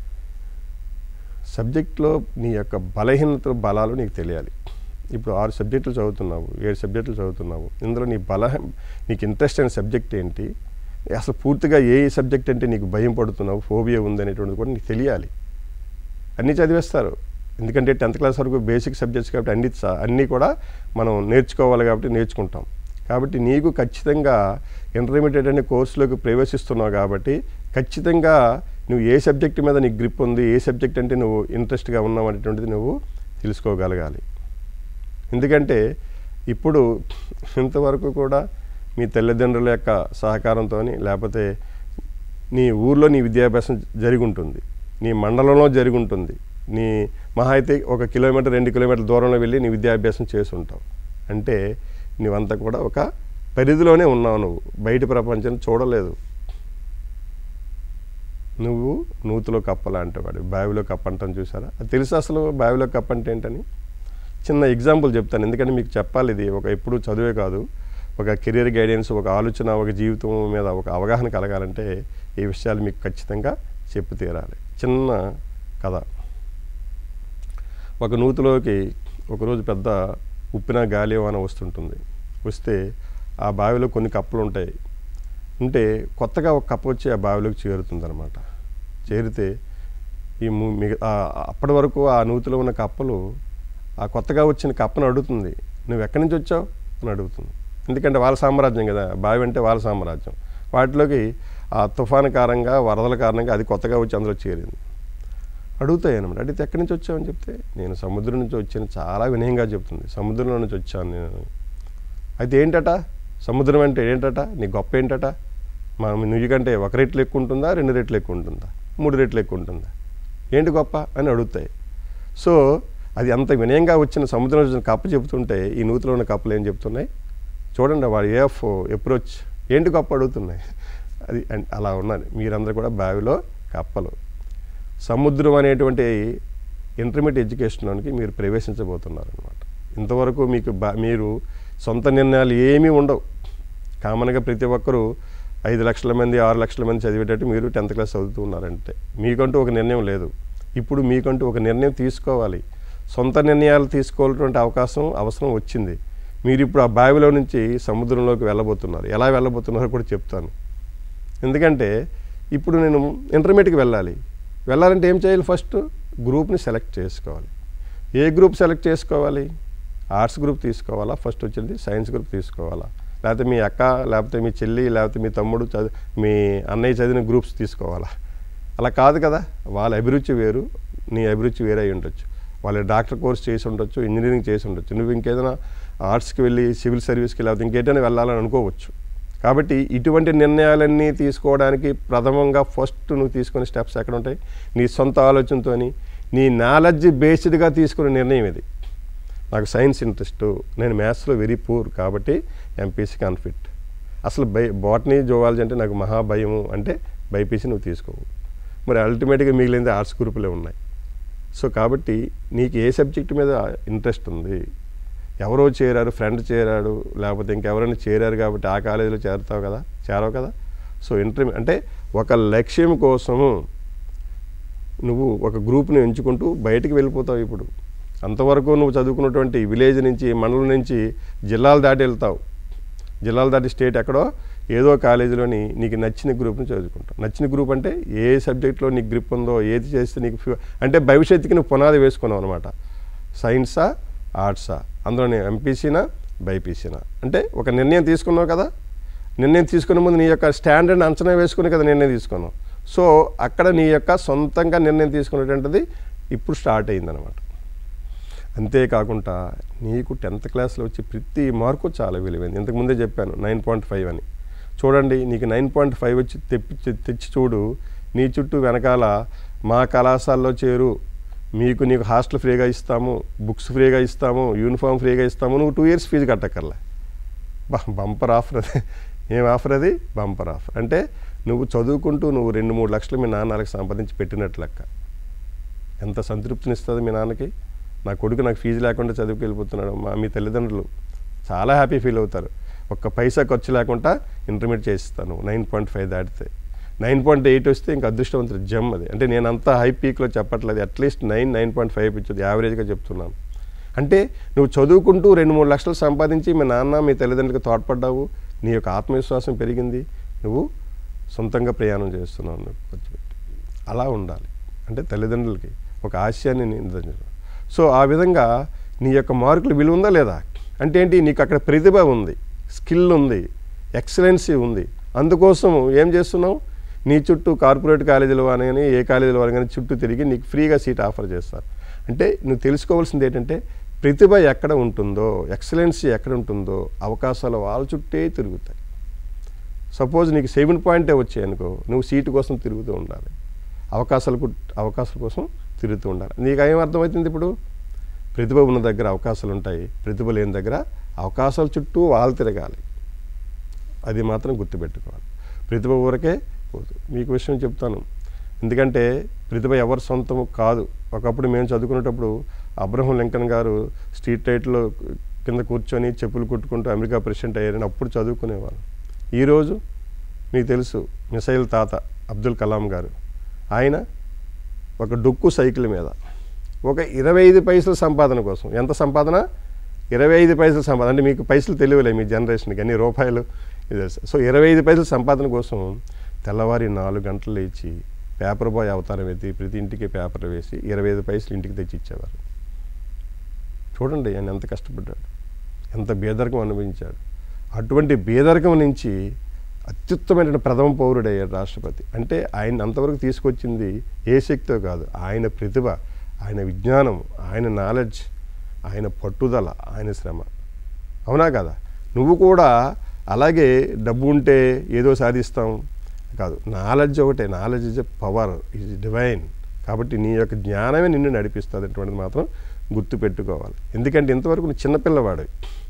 సబ్జెక్ట్లో నీ యొక్క బలహీనతలు బలాలు నీకు తెలియాలి. ఇప్పుడు 6 సబ్జెక్టులు చదువుతున్నావు, 7 సబ్జెక్టులు చదువుతున్నావు. ఇందులో నీకు ఇంట్రెస్ట్ అయిన సబ్జెక్ట్ ఏంటి, అసలు పూర్తిగా ఏ సబ్జెక్ట్ అంటే నీకు భయం పడుతున్నావు, ఫోబియా ఉందనేటువంటిది కూడా నీకు తెలియాలి. అన్నీ చదివేస్తారు, ఎందుకంటే 10th class వరకు బేసిక్ సబ్జెక్ట్స్ కాబట్టి అన్నీ కూడా మనం నేర్చుకోవాలి కాబట్టి నేర్చుకుంటాం. కాబట్టి నీకు ఖచ్చితంగా ఇంటర్మీడియట్ అనే కోర్సులోకి ప్రవేశిస్తున్నావు కాబట్టి ఖచ్చితంగా నువ్వు ఏ సబ్జెక్ట్ మీద నీకు గ్రిప్ ఉంది, ఏ సబ్జెక్ట్ అంటే నువ్వు ఇంట్రెస్ట్గా ఉన్నావు అనేటువంటిది నువ్వు తెలుసుకోగలగాలి. ఎందుకంటే ఇప్పుడు ఇంతవరకు కూడా మీ తల్లిదండ్రుల యొక్క సహకారంతో, లేకపోతే నీ ఊర్లో నీ విద్యాభ్యాసం జరిగి ఉంటుంది, నీ మండలంలో జరిగి ఉంటుంది, నీ మహా అయితే 1 కిలోమీటర్ 2 కిలోమీటర్ల దూరంలో వెళ్ళి నీ విద్యాభ్యాసం చేసి ఉంటావు. అంటే నువ్వంతా కూడా ఒక పరిధిలోనే ఉన్నావు, నువ్వు బయట ప్రపంచాన్ని చూడలేదు. నువ్వు నూతిలో కప్పలాంటి వాడు, బావిలో కప్ప అంటాను చూసారా? అది తెలుసు అసలు బావిలో కప్ప అంటే ఏంటని? చిన్న ఎగ్జాంపుల్ చెప్తాను, ఎందుకంటే మీకు చెప్పాలి. ఇది ఎప్పుడు చదువే కాదు, ఒక కెరీర్ గైడెన్స్, ఒక ఆలోచన, ఒక జీవితం మీద ఒక అవగాహన కలగాలంటే ఈ విషయాలు మీకు ఖచ్చితంగా చెప్పు తీరాలి. చిన్న కథ. ఒక నూతిలోకి ఒకరోజు పెద్ద ఉప్పిన గాలి వాన వస్తుంటుంది. వస్తే ఆ బావిలో కొన్ని కప్పలు ఉంటాయి. ఉంటే కొత్తగా ఒక కప్ప వచ్చి ఆ బావిలోకి చేరుతుంది అనమాట. చేరితే అప్పటి వరకు ఆ నూతిలో ఉన్న కప్పలు ఆ కొత్తగా వచ్చిన కప్పను అడుగుతుంది, నువ్వు ఎక్కడి నుంచి వచ్చావు అని అడుగుతుంది. ఎందుకంటే వాళ్ళ సామ్రాజ్యం కదా, బావి అంటే వాళ్ళ సామ్రాజ్యం. వాటిలోకి ఆ తుఫాను కారణంగా, వరదల కారణంగా అది కొత్తగా వచ్చి అందులో చేరింది. అడుగుతాయి అనమాట. అడిగితే ఎక్కడి నుంచి వచ్చావని చెప్తే, నేను సముద్రం నుంచి వచ్చాను, చాలా వినయంగా చెప్తుంది. సముద్రంలో నుంచి వచ్చాను నేను. అయితే ఏంటట సముద్రం అంటే ఏంటట, నీ గొప్ప ఏంటట? నువ్వు కంటే 1 రెట్లు ఎక్కువ ఉంటుందా, 2 రెట్లు ఎక్కువ ఉంటుందా, 3 రెట్లు ఎక్కువ ఉంటుందా, ఏంటి గొప్ప అని అడుగుతాయి. సో అది అంత వినయంగా వచ్చిన సముద్రంలో వచ్చిన కప్ప చెబుతుంటే ఈ నూతిలో ఉన్న కప్పలు ఏం చెప్తున్నాయి చూడండి, వాడు అప్రోచ్ ఏంటి గొప్ప అడుగుతున్నాయి. అది అలా ఉన్నది. మీరందరూ కూడా బావిలో కప్పలు. సముద్రం అనేటువంటి ఇంటర్మీడియట్ ఎడ్యుకేషన్లోనికి మీరు ప్రవేశించబోతున్నారు అన్నమాట. ఇంతవరకు మీరు సొంత నిర్ణయాలు ఏమీ ఉండవు. కామన్గా ప్రతి ఒక్కరూ 5 లక్షల మంది 6 లక్షల మంది చదివేటట్టు మీరు 10th క్లాస్ చదువుతూ ఉన్నారంటే మీకంటూ ఒక నిర్ణయం లేదు. ఇప్పుడు మీకంటూ ఒక నిర్ణయం తీసుకోవాలి. సొంత నిర్ణయాలు తీసుకోవాల్సినటువంటి అవసరం వచ్చింది. మీరు ఇప్పుడు ఆ బావిలో నుంచి సముద్రంలోకి వెళ్ళబోతున్నారు. ఎలా వెళ్ళబోతున్నారో కూడా చెప్తాను. ఎందుకంటే ఇప్పుడు నేను ఇంటర్మీడియట్కి వెళ్ళాలంటే ఏం చేయాలి? ఫస్ట్ గ్రూప్ని సెలెక్ట్ చేసుకోవాలి. ఏ గ్రూప్ సెలెక్ట్ చేసుకోవాలి? ఆర్ట్స్ గ్రూప్ తీసుకోవాలా? ఫస్ట్ వచ్చింది సైన్స్ గ్రూప్ తీసుకోవాలా? లేకపోతే మీ అక్క, లేకపోతే మీ చెల్లి, లేకపోతే మీ తమ్ముడు మీ అన్నయ్య చదివిన గ్రూప్స్ తీసుకోవాలా? అలా కాదు కదా. వాళ్ళ అభిరుచి వేరు, నీ అభిరుచి వేరే అయి ఉండొచ్చు. వాళ్ళు డాక్టర్ కోర్స్ చేసి ఉండొచ్చు, ఇంజనీరింగ్ చేసి ఉండొచ్చు. నువ్వు ఇంకేదైనా ఆర్ట్స్కి వెళ్ళి సివిల్ సర్వీస్కి లేకపోతే ఇంకేదైనా వెళ్ళాలని అనుకోవచ్చు. కాబట్టి ఇటువంటి నిర్ణయాలన్నీ తీసుకోవడానికి ప్రథమంగా ఫస్ట్ నువ్వు తీసుకునే స్టెప్స్ ఎక్కడ ఉంటాయి? నీ సొంత ఆలోచనతో, నీ నాలెడ్జ్ బేస్డ్గా తీసుకునే నిర్ణయం ఇది. నాకు సైన్స్ ఇంట్రెస్ట్, నేను మ్యాథ్స్లో వెరీ పూర్ కాబట్టి ఎంపీసీకి అన్ఫిట్. అసలు బాటనీ జువాలజీ అంటే నాకు మహాభయము అంటే బైపీసీ నువ్వు తీసుకోవు. మరి అల్టిమేట్గా మిగిలింది ఆర్ట్స్ గ్రూపులే ఉన్నాయి. సో కాబట్టి నీకు ఏ సబ్జెక్ట్ మీద ఇంట్రెస్ట్ ఉంది, ఎవరో చేరారు, ఫ్రెండ్ చేరాడు, లేకపోతే ఇంకెవరైనా చేరారు కాబట్టి ఆ కాలేజీలో చేరవు కదా. సో అంటే ఒక లక్ష్యం కోసము నువ్వు ఒక గ్రూప్ని ఎంచుకుంటూ బయటికి వెళ్ళిపోతావు. ఇప్పుడు అంతవరకు నువ్వు చదువుకున్నటువంటి విలేజ్ నుంచి, మండలం నుంచి జిల్లాలు దాటి వెళ్తావు. జిల్లాలు దాటి స్టేట్ ఎక్కడో ఏదో కాలేజీలోని నీకు నచ్చిన గ్రూప్ని చదువుకుంటావు. నచ్చిన గ్రూప్ అంటే ఏ సబ్జెక్ట్లో నీకు గ్రిప్ ఉందో, ఏది చేస్తే నీకు అంటే భవిష్యత్తుకి నువ్వు పునాది వేసుకున్నావు అనమాట. సైన్సా, ఆర్ట్సా, అందులోనే ఎంపీసీనా, బైపీసీనా అంటే ఒక నిర్ణయం తీసుకున్నావు కదా. నిర్ణయం తీసుకునే ముందు నీ యొక్క స్టాండర్డ్ అంచనా వేసుకుని కదా నిర్ణయం తీసుకున్నావు. సో అక్కడ నీ యొక్క సొంతంగా నిర్ణయం తీసుకునేటువంటిది ఇప్పుడు స్టార్ట్ అయిందనమాట. అంతేకాకుండా నీకు 10th క్లాస్లో వచ్చి ప్రతి మార్కు చాలా విలువైంది. ఇంతకుముందే చెప్పాను 9.5 అని. చూడండి, నీకు 9.5 వచ్చి తెచ్చి చూడు. నీ చుట్టూ వెనకాల మా కళాశాలలో చేరు, నీకు హాస్టల్ ఫ్రీగా ఇస్తాము, బుక్స్ ఫ్రీగా ఇస్తాము, యూనిఫామ్ ఫ్రీగా ఇస్తాము, నువ్వు 2 years ఫీజు కట్టక్కర్లే. బంపర్ ఆఫర్ అది. ఏం ఆఫర్ అది? Bumper offer. అంటే నువ్వు చదువుకుంటూ నువ్వు 2-3 లక్షలు మీ నాన్నలకు సంపాదించి పెట్టినట్లు లెక్క. ఎంత సంతృప్తినిస్తుంది మీ నాన్నకి? నా కొడుకు నాకు ఫీజు లేకుండా చదువుకు వెళ్ళిపోతున్నాడు. మీ తల్లిదండ్రులు చాలా హ్యాపీ ఫీల్ అవుతారు. ఒక్క పైసా ఖర్చు లేకుండా ఇంటర్మీడియట్ చేయిస్తాను. 9.5 దాటితే 9.8 వస్తే ఇంకా అదృష్టవంతుడు జమ్ అది. అంటే నేను అంతా హై పీక్లో చెప్పట్లేదు, అట్లీస్ట్ 9.5 ఇచ్చేది యావరేజ్గా చెప్తున్నాను. అంటే నువ్వు చదువుకుంటూ 2-3 లక్షలు సంపాదించి మీ నాన్న మీ తల్లిదండ్రులకు తోడ్పడ్డావు, నీ యొక్క ఆత్మవిశ్వాసం పెరిగింది, నువ్వు సొంతంగా ప్రయాణం చేస్తున్నావు ఖర్చు పెట్టి. అలా ఉండాలి. అంటే తల్లిదండ్రులకి ఒక ఆశయాన్ని నిర్ధారించడం. సో ఆ విధంగా నీ యొక్క మార్కులు విలువ ఉందా లేదా? అంటే ఏంటి? నీకు అక్కడ ప్రతిభ ఉంది, స్కిల్ ఉంది, ఎక్సలెన్సీ ఉంది. అందుకోసం ఏం చేస్తున్నావు? నీ చుట్టూ కార్పొరేట్ కాలేజీలో అని ఏ కాలేజీలో కానీ చుట్టూ తిరిగి నీకు ఫ్రీగా సీట్ ఆఫర్ చేస్తారు. అంటే నువ్వు తెలుసుకోవాల్సింది ఏంటంటే ప్రతిభ ఎక్కడ ఉంటుందో, ఎక్సలెన్సీ ఎక్కడ ఉంటుందో అవకాశాలు వాళ్ళ చుట్టే తిరుగుతాయి. సపోజ్ నీకు 7 పాయింటే వచ్చాయి అనుకో, నువ్వు సీటు కోసం తిరుగుతూ ఉండాలి, అవకాశాల కోసం తిరుగుతూ ఉండాలి. నీకు ఏం అర్థమవుతుంది? ఇప్పుడు ప్రతిభ ఉన్న దగ్గర అవకాశాలు ఉంటాయి, ప్రతిభ లేని దగ్గర అవకాశాల చుట్టూ వాళ్ళు తిరగాలి. అది మాత్రం గుర్తుపెట్టుకోవాలి. ప్రతిభ ఊరకే పోదు. మీకు విషయం చెప్తాను, ఎందుకంటే ప్రతిభ ఎవరి సొంతము కాదు. ఒకప్పుడు మేము చదువుకునేటప్పుడు అబ్రహం లింకన్ గారు స్ట్రీట్ లైట్లో కింద కూర్చొని చెప్పులు కుట్టుకుంటూ అమెరికా ప్రెసిడెంట్ అయ్యారని అప్పుడు చదువుకునేవాళ్ళు. ఈరోజు మీకు తెలుసు, మిసైల్ తాత అబ్దుల్ కలాం గారు, ఆయన ఒక డొక్కు సైకిల్ మీద ఒక 25 పైసల సంపాదన కోసం, ఎంత సంపాదన? 25 పైసల సంపాదన. అంటే మీకు పైసలు తెలియలే మీ జనరేషన్కి, అన్ని రూపాయలు ఇది. సో 25 పైసల సంపాదన కోసం తెల్లవారి 4 గంటలు లేచి పేపర్ బాయ్ అవతారం ఎత్తి ప్రతి ఇంటికి పేపర్ వేసి 25 పైసలు ఇంటికి తెచ్చి ఇచ్చేవారు. చూడండి ఆయన ఎంత కష్టపడ్డాడు, ఎంత బేదరికం అనుభవించాడు. అటువంటి బేదరికం నుంచి అత్యుత్తమైన ప్రథమ పౌరుడయ్యాడు రాష్ట్రపతి. అంటే ఆయన అంతవరకు తీసుకొచ్చింది ఏ శక్తితో కాదు, ఆయన ప్రతిభ, ఆయన విజ్ఞానం, ఆయన నాలెడ్జ్, ఆయన పట్టుదల, ఆయన శ్రమ. అవునా కదా? నువ్వు కూడా అలాగే డబ్బు ఉంటే ఏదో సాధిస్తాం కాదు. నాలెడ్జ్ ఒకటే, knowledge is a power, is divine. కాబట్టి నీ యొక్క జ్ఞానమే నిన్ను నడిపిస్తుంది అటువంటిది మాత్రం గుర్తు పెట్టుకోవాలి. ఎందుకంటే ఇంతవరకు నువ్వు చిన్నపిల్లవాడు,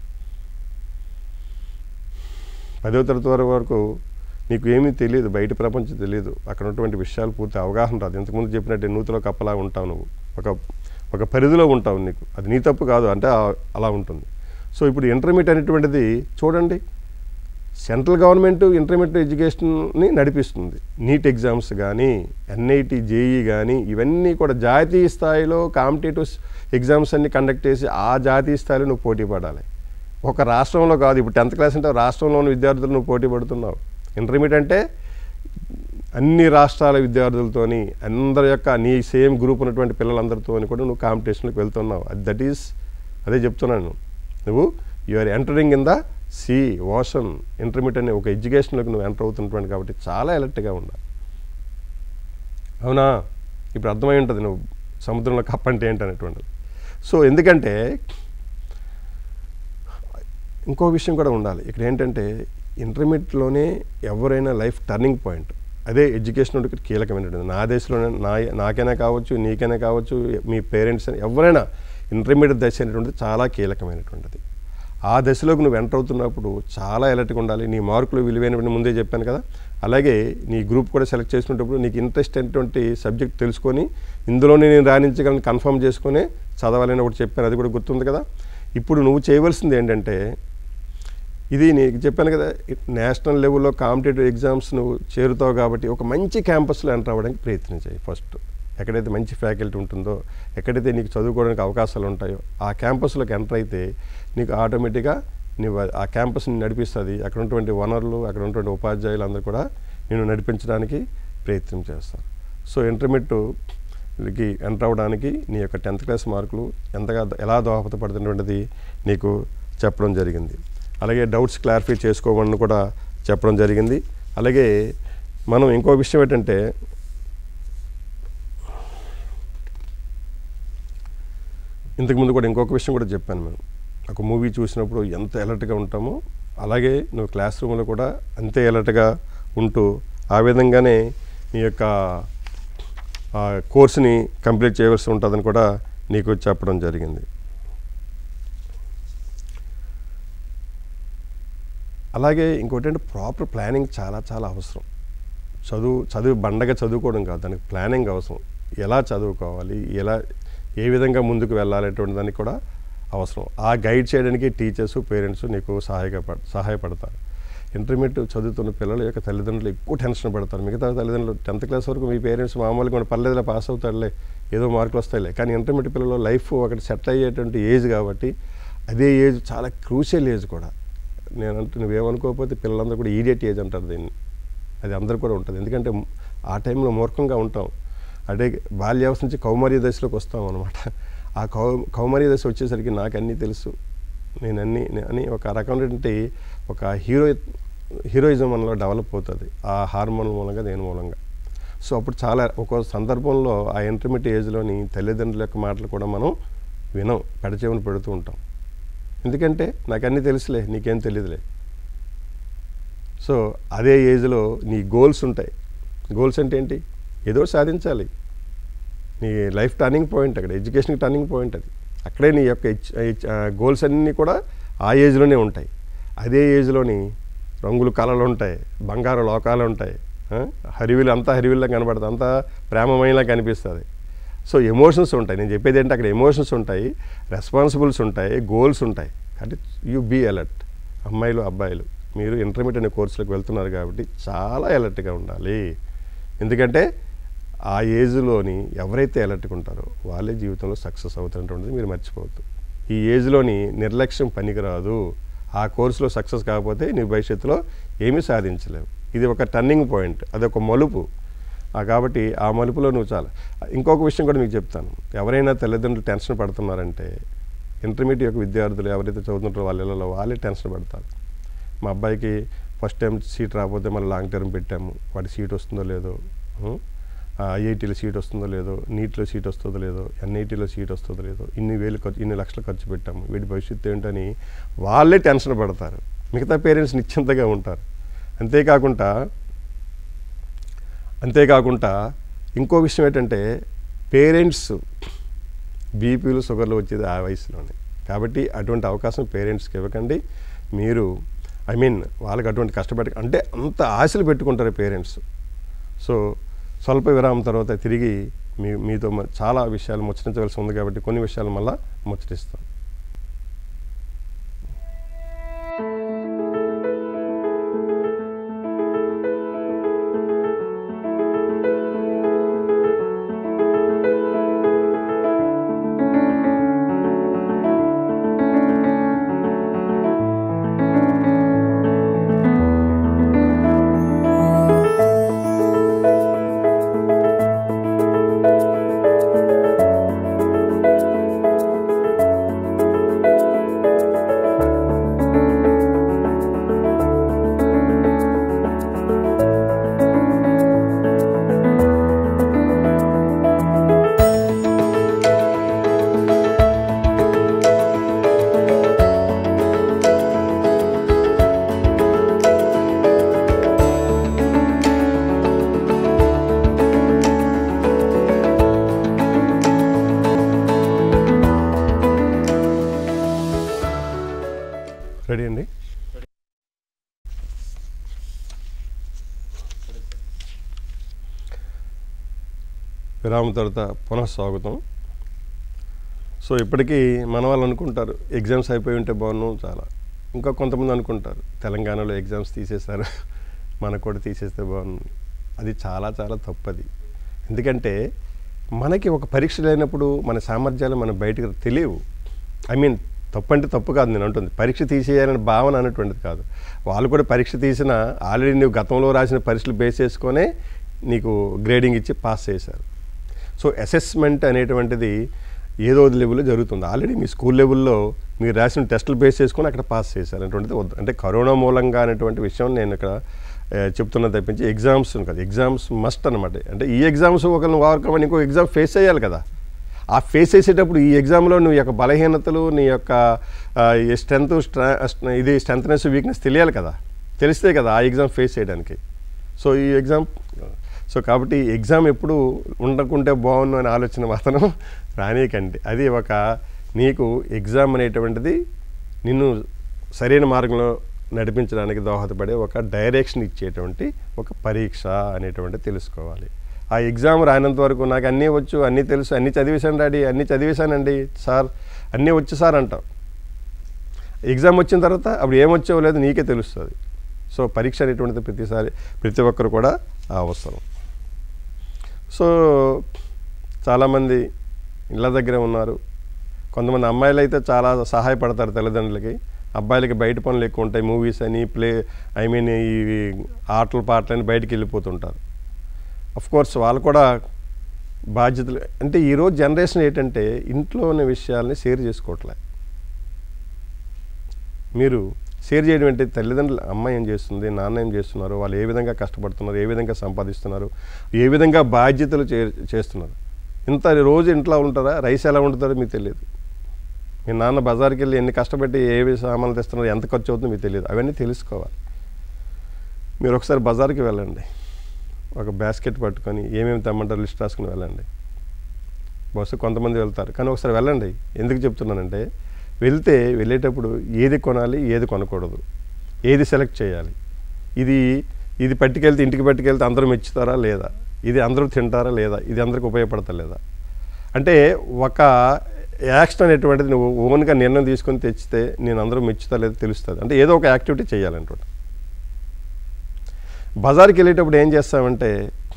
10వ తరగతి వరకు నీకు ఏమీ తెలియదు, బయట ప్రపంచం తెలియదు, అక్కడ ఉన్నటువంటి విషయాలు పూర్తి అవగాహన రాదు. ఇంతకుముందు చెప్పినట్టే నూతిలో కప్పలా ఉంటావు, నువ్వు ఒక పరిధిలో ఉంటావు. నీకు అది నీ తప్పు కాదు, అంటే అలా ఉంటుంది. సో ఇప్పుడు ఇంటర్మీడియట్ అనేటువంటిది చూడండి, సెంట్రల్ గవర్నమెంట్ ఇంటర్మీడియట్ ఎడ్యుకేషన్ని నడిపిస్తుంది. నీట్ ఎగ్జామ్స్ కానీ, ఎన్ఐటి, జేఈ కానీ, ఇవన్నీ కూడా జాతీయ స్థాయిలో కాంపిటేటివ్ ఎగ్జామ్స్ అన్ని కండక్ట్ చేసి ఆ జాతీయ స్థాయిలో నువ్వు పోటీ పడాలి. ఒక రాష్ట్రంలో కాదు. ఇప్పుడు 10th క్లాస్ అంటే రాష్ట్రంలోని విద్యార్థులు నువ్వు పోటీ పడుతున్నావు. ఇంటర్మీడియట్ అంటే అన్ని రాష్ట్రాల విద్యార్థులతోని, అందరి యొక్క నీ సేమ్ గ్రూప్ ఉన్నటువంటి పిల్లలందరితో కూడా నువ్వు కాంపిటీషన్కి వెళ్తున్నావు. అదే చెప్తున్నాను, నువ్వు you are entering in the sea, ocean. Intermediate అనే ఒక ఎడ్యుకేషన్లోకి నువ్వు ఎంటర్ అవుతున్నటువంటి కాబట్టి చాలా అలర్ట్గా ఉండాలి. అవునా? ఇప్పుడు అర్థమై ఉంటుంది నువ్వు సముద్రంలో కప్ప అంటే ఏంటనేటువంటిది. సో ఎందుకంటే ఇంకో విషయం కూడా ఉండాలి ఇక్కడ. ఏంటంటే ఇంటర్మీడియట్లోనే ఎవరైనా లైఫ్ టర్నింగ్ పాయింట్, అదే ఎడ్యుకేషన్ ఒకటి కీలకమైనటువంటి. నా దేశంలోనే నాకైనా కావచ్చు, నీకైనా కావచ్చు, మీ పేరెంట్స్ అని ఎవరైనా ఇంటర్మీడియట్ దశ అనేటువంటిది చాలా కీలకమైనటువంటిది. ఆ దశలోకి నువ్వు ఎంటర్ అవుతున్నప్పుడు చాలా అలర్ట్గా ఉండాలి. నీ మార్కులు విలువైనటువంటి ముందే చెప్పాను కదా. అలాగే నీ గ్రూప్ కూడా సెలెక్ట్ చేసుకునేటప్పుడు నీకు ఇంట్రెస్ట్ అయినటువంటి సబ్జెక్ట్ తెలుసుకొని ఇందులోనే నేను రాణించగలను కన్ఫర్మ్ చేసుకొని చదవాలని ఒకటి చెప్పాను, అది కూడా గుర్తుంది కదా. ఇప్పుడు నువ్వు చేయవలసింది ఏంటంటే, ఇది నీకు చెప్పాను కదా, నేషనల్ లెవెల్లో కాంపిటేటివ్ ఎగ్జామ్స్ నువ్వు చేరుతావు కాబట్టి ఒక మంచి క్యాంపస్లో ఎంటర్ అవ్వడానికి ప్రయత్నం చేయి. ఫస్ట్ ఎక్కడైతే మంచి ఫ్యాకల్టీ ఉంటుందో, ఎక్కడైతే నీకు చదువుకోవడానికి అవకాశాలు ఉంటాయో ఆ క్యాంపస్లోకి ఎంటర్ అయితే నీకు ఆటోమేటిక్గా నువ్వు ఆ క్యాంపస్ని నడిపిస్తుంది. అక్కడ ఉన్నటువంటి వనరులు, అక్కడ ఉన్నటువంటి ఉపాధ్యాయులు అందరూ కూడా నేను నడిపించడానికి ప్రయత్నం చేస్తారు. సో ఇంటర్మీడియట్కి ఎంటర్ అవ్వడానికి నీ యొక్క 10th క్లాస్ మార్కులు ఎలా దోహదపడుతున్నటువంటిది నీకు చెప్పడం జరిగింది. అలాగే డౌట్స్ క్లారిఫై చేసుకోమని కూడా చెప్పడం జరిగింది. అలాగే మనం ఇంకో విషయం ఏంటంటే, ఇంతకుముందు కూడా ఇంకొక విషయం కూడా చెప్పాను. మేము ఒక మూవీ చూసినప్పుడు ఎంత అలర్ట్గా ఉంటామో అలాగే నువ్వు క్లాస్ రూమ్లో కూడా అంతే అలర్ట్గా ఉంటూ ఆ విధంగానే నీ యొక్క కోర్సుని కంప్లీట్ చేయవలసి ఉంటుందని కూడా నీకు చెప్పడం జరిగింది. అలాగే ఇంకోటి అంటే ప్రాపర్ ప్లానింగ్ చాలా చాలా అవసరం. చదువు బండగా చదువుకోవడం కాదు, దానికి ప్లానింగ్ అవసరం. ఎలా చదువుకోవాలి, ఏ విధంగా ముందుకు వెళ్ళాలనేటువంటి దానికి కూడా అవసరం. ఆ గైడ్ చేయడానికి టీచర్స్, పేరెంట్స్ నీకు సహాయపడతారు. ఇంటర్మీడియట్ చదువుతున్న పిల్లల యొక్క తల్లిదండ్రులు ఎక్కువ టెన్షన్ పడతారు. మిగతా తల్లిదండ్రులు 10th క్లాస్ వరకు మీ పేరెంట్స్ మామూలుగా పర్లేదులే, పాస్ అవుతాడులే, ఏదో మార్కులు వస్తాయిలే. కానీ ఇంటర్మీడియట్ పిల్లలు లైఫ్ ఒకటి సెటిల్ అయ్యేటువంటి ఏజ్ కాబట్టి అదే ఏజ్ చాలా క్రూషియల్ ఏజ్ కూడా. నేనంటే నువ్వేమనుకోకపోతే పిల్లలందరూ కూడా ఈడియట్ ఏజ్ అంటారు దీన్ని. అది అందరూ కూడా ఉంటుంది. ఎందుకంటే ఆ టైంలో మూర్ఖంగా ఉంటాం. అంటే బాల్యావస్థ నుంచి కౌమార్య దశలోకి వస్తాం అనమాట. ఆ కౌమార్య దశ వచ్చేసరికి నాకు అన్నీ తెలుసు, నేను అని ఒక రకమైనటువంటి ఒక హీరోయిజం మనలో డెవలప్ అవుతుంది ఆ హార్మోన్ మూలంగా దేని మూలంగా. సో అప్పుడు చాలా ఒక సందర్భంలో ఆ ఇంటర్మీడియట్ ఏజ్లోని తల్లిదండ్రుల యొక్క మాటలు కూడా మనం వినం, పెడచెవిన పెడుతూ ఉంటాం. ఎందుకంటే నాకు అన్నీ తెలుసులే, నీకేం తెలియదులే. సో అదే ఏజ్లో నీ గోల్స్ ఉంటాయి. గోల్స్ అంటే ఏంటి? ఏదో సాధించాలి. నీ లైఫ్ టర్నింగ్ పాయింట్, అక్కడ ఎడ్యుకేషన్కి టర్నింగ్ పాయింట్ అది. అక్కడే నీ యొక్క గోల్స్ అన్నీ కూడా ఆ ఏజ్లోనే ఉంటాయి. అదే ఏజ్లోని రంగులు కళలు ఉంటాయి, బంగారు లోకాలు ఉంటాయి, హరివిలు అంతా హరివిల్లా కనబడుతుంది, అంతా ప్రేమమయంలా కనిపిస్తుంది. సో ఎమోషన్స్ ఉంటాయి. నేను చెప్పేది ఏంటంటే అక్కడ ఎమోషన్స్ ఉంటాయి, రెస్పాన్సిబుల్స్ ఉంటాయి, గోల్స్ ఉంటాయి. కాబట్టి యూ బీ అలర్ట్. అమ్మాయిలు అబ్బాయిలు మీరు ఇంటర్మీడియట్ అనే కోర్సులకు వెళ్తున్నారు కాబట్టి చాలా అలర్ట్గా ఉండాలి. ఎందుకంటే ఆ ఏజ్లోని ఎవరైతే అలర్ట్గా ఉంటారో వాళ్ళే జీవితంలో సక్సెస్ అవుతున్నటువంటిది మీరు మర్చిపోవద్దు. ఈ ఏజ్లోని నిర్లక్ష్యం పనికిరాదు. ఆ కోర్సులో సక్సెస్ కాకపోతే నీ భవిష్యత్తులో ఏమీ సాధించలేవు. ఇది ఒక టర్నింగ్ పాయింట్, అదొక మలుపు. కాబట్టి ఆ మలుపులో నువ్వు చాలా. ఇంకొక విషయం కూడా మీకు చెప్తాను. ఎవరైనా తల్లిదండ్రులు టెన్షన్ పడుతున్నారంటే ఇంటర్మీడియట్ యొక్క విద్యార్థులు ఎవరైతే చదువుతుంటారో వాళ్ళ ఇళ్ళలో వాళ్ళే టెన్షన్ పడతారు. మా అబ్బాయికి ఫస్ట్ టైం సీట్ రాకపోతే మళ్ళీ లాంగ్ టర్మ్ పెట్టాము, వాడి సీట్ వస్తుందో లేదో, ఐఐటీలో సీట్ వస్తుందో లేదో, నీట్లో సీట్ వస్తుందో లేదో, ఎన్ఐటీలో సీట్ వస్తుందో లేదో, ఇన్ని లక్షలు ఖర్చు పెట్టాము, వీడి భవిష్యత్తు ఏంటని వాళ్ళే టెన్షన్ పడతారు. మిగతా పేరెంట్స్ నిశ్చింతగా ఉంటారు. అంతేకాకుండా ఇంకో విషయం ఏంటంటే పేరెంట్స్ బీపీలు షుగర్లు వచ్చేది ఆ వయసులోనే. కాబట్టి అటువంటి అవకాశం పేరెంట్స్కి ఇవ్వకండి. మీరు వాళ్ళకి అటువంటి అంటే అంత ఆశలు పెట్టుకుంటారు పేరెంట్స్. సో స్వల్ప విరామం తర్వాత తిరిగి మీతో చాలా విషయాలు ముచ్చటించవలసి ఉంది కాబట్టి కొన్ని విషయాలు మళ్ళీ ముచ్చటిస్తాం. రెడీ అండి? విరామం తర్వాత పునఃస్వాగతం. సో ఇప్పటికీ మన వాళ్ళు అనుకుంటారు ఎగ్జామ్స్ అయిపోయి ఉంటే బాగున్నాం చాలా. ఇంకా కొంతమంది అనుకుంటారు తెలంగాణలో ఎగ్జామ్స్ తీసేశారు, మనకు కూడా తీసేస్తే బాగుంది. అది చాలా చాలా తప్పది. ఎందుకంటే మనకి ఒక పరీక్ష లేనప్పుడు మన సామర్థ్యాలు మన బయటకు తెలియవు. తప్పు అంటే తప్పు కాదు నేను అంటుంది, పరీక్ష తీసేయాలని భావన అనేటువంటిది కాదు. వాళ్ళు కూడా పరీక్ష తీసినా ఆల్రెడీ నువ్వు గతంలో రాసిన పరీక్షలు బేస్ చేసుకొనే నీకు గ్రేడింగ్ ఇచ్చి పాస్ చేశారు. సో అసెస్మెంట్ అనేటువంటిది ఏదో లెవెల్లో జరుగుతుంది. ఆల్రెడీ మీ స్కూల్ లెవెల్లో మీరు రాసిన టెస్టులు బేస్ చేసుకొని అక్కడ పాస్ చేశారు అనేటువంటిది వద్దు. అంటే కరోనా మూలంగా అనేటువంటి విషయం నేను ఇక్కడ చెప్తున్నా తప్పించి ఎగ్జామ్స్ కాదు. ఎగ్జామ్స్ మస్ట్ అనమాట. అంటే ఈ ఎగ్జామ్స్ ఒకరిని ఓవర్కమ్ ఇంకో ఎగ్జామ్ ఫేస్ చేయాలి కదా. ఆ ఫేస్ చేసేటప్పుడు ఈ ఎగ్జామ్లో నీ యొక్క బలహీనతలు, నీ యొక్క స్ట్రెంత్నెస్ వీక్నెస్ తెలియాలి కదా. తెలిస్తే కదా ఆ ఎగ్జామ్ ఫేస్ చేయడానికి. సో కాబట్టి ఎగ్జామ్ ఎప్పుడు ఉండకుంటే బాగుండు అనే ఆలోచన మాత్రం రానీకండి. అది ఒక నీకు ఎగ్జామ్ అనేటువంటిది నిన్ను సరైన మార్గంలో నడిపించడానికి దోహదపడే ఒక డైరెక్షన్ ఇచ్చేటువంటి ఒక పరీక్ష అనేటువంటిది తెలుసుకోవాలి. ఆ ఎగ్జామ్ రానంత వరకు నాకు అన్నీ వచ్చు, అన్నీ తెలుసు, అన్నీ చదివేశాను డాడీ, అన్నీ చదివేశానండి సార్, అన్నీ వచ్చు సార్ అంటాం. ఎగ్జామ్ వచ్చిన తర్వాత అప్పుడు ఏమొచ్చావో లేదు నీకే తెలుస్తుంది. సో పరీక్ష అనేటువంటిది ప్రతి ఒక్కరు కూడా అవసరం. సో చాలామంది ఇళ్ళ దగ్గర ఉన్నారు. కొంతమంది అమ్మాయిలు అయితే చాలా సహాయపడతారు తల్లిదండ్రులకి. అబ్బాయిలకి బయట పనులు ఎక్కువ ఉంటాయి, మూవీస్ అని ఈ ఆటలు పాటలని బయటికి వెళ్ళిపోతుంటారు. కోర్స్ వాళ్ళు కూడా బాధ్యతలు. అంటే ఈరోజు జనరేషన్ ఏంటంటే ఇంట్లో ఉన్న విషయాల్ని షేర్ చేసుకోవట్లే. మీరు షేర్ చేయడం అంటే తల్లిదండ్రులు అమ్మ ఏం చేస్తుంది, నాన్న ఏం చేస్తున్నారు, వాళ్ళు ఏ విధంగా కష్టపడుతున్నారు, ఏ విధంగా సంపాదిస్తున్నారు, ఏ విధంగా బాధ్యతలు చేస్తున్నారు. ఇంత రోజు ఇంట్లో ఉంటారా, రైస్ ఎలా వండుతారో మీకు తెలియదు. మీ నాన్న బజార్కి వెళ్ళి ఎన్ని కష్టపెట్టి ఏవి సామాన్లు తెస్తున్నారు, ఎంత ఖర్చు అవుతుందో మీకు తెలియదు. అవన్నీ తెలుసుకోవాలి. మీరు ఒకసారి బజార్కి వెళ్ళండి, ఒక బాస్కెట్ పట్టుకొని ఏమేమి తెమ్మంటారు లిస్ట్ రాసుకుని వెళ్ళండి. బస్సు కొంతమంది వెళ్తారు, కానీ ఒకసారి వెళ్ళండి. ఎందుకు చెప్తున్నానంటే వెళ్ళేటప్పుడు ఏది కొనాలి, ఏది కొనకూడదు, ఏది సెలెక్ట్ చేయాలి, ఇది పట్టుకెళ్తే ఇంటికి పట్టుకెళ్తే అందరూ మెచ్చుతారా లేదా, ఇది అందరూ తింటారా లేదా, ఇది అందరికి ఉపయోగపడతా లేదా. అంటే ఒక యాక్షన్ అనేటువంటిది నువ్వు ఓన్గా నిర్ణయం తీసుకొని తెచ్చితే నేను అందరూ మెచ్చుతా లేదా తెలుస్తుంది. అంటే ఏదో ఒక యాక్టివిటీ చేయాలంటే బజార్కి వెళ్ళేటప్పుడు ఏం చేస్తామంటే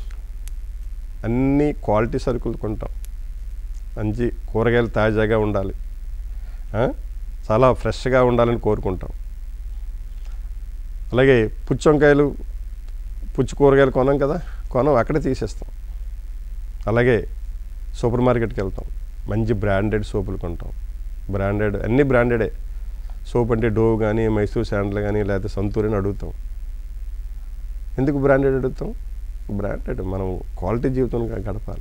అన్నీ క్వాలిటీ సరుకులు కొంటాం. మంచి కూరగాయలు తాజాగా ఉండాలి, చాలా ఫ్రెష్గా ఉండాలని కోరుకుంటాం. అలాగే పుచ్చు కూరగాయలు కొనం కదా, అక్కడే తీసేస్తాం. అలాగే సూపర్ మార్కెట్కి వెళ్తాం, మంచి బ్రాండెడ్ సోపులు కొంటాం. అన్నీ బ్రాండెడే. సోప్ అంటే డోవ్ కానీ, మైసూర్ శాండల్ కానీ, లేకపోతే సంతూర్ అని అడుగుతాం. ఎందుకు బ్రాండెడ్ అడుగుతాం? బ్రాండెడ్ మనం క్వాలిటీ జీవితం గడపాలి.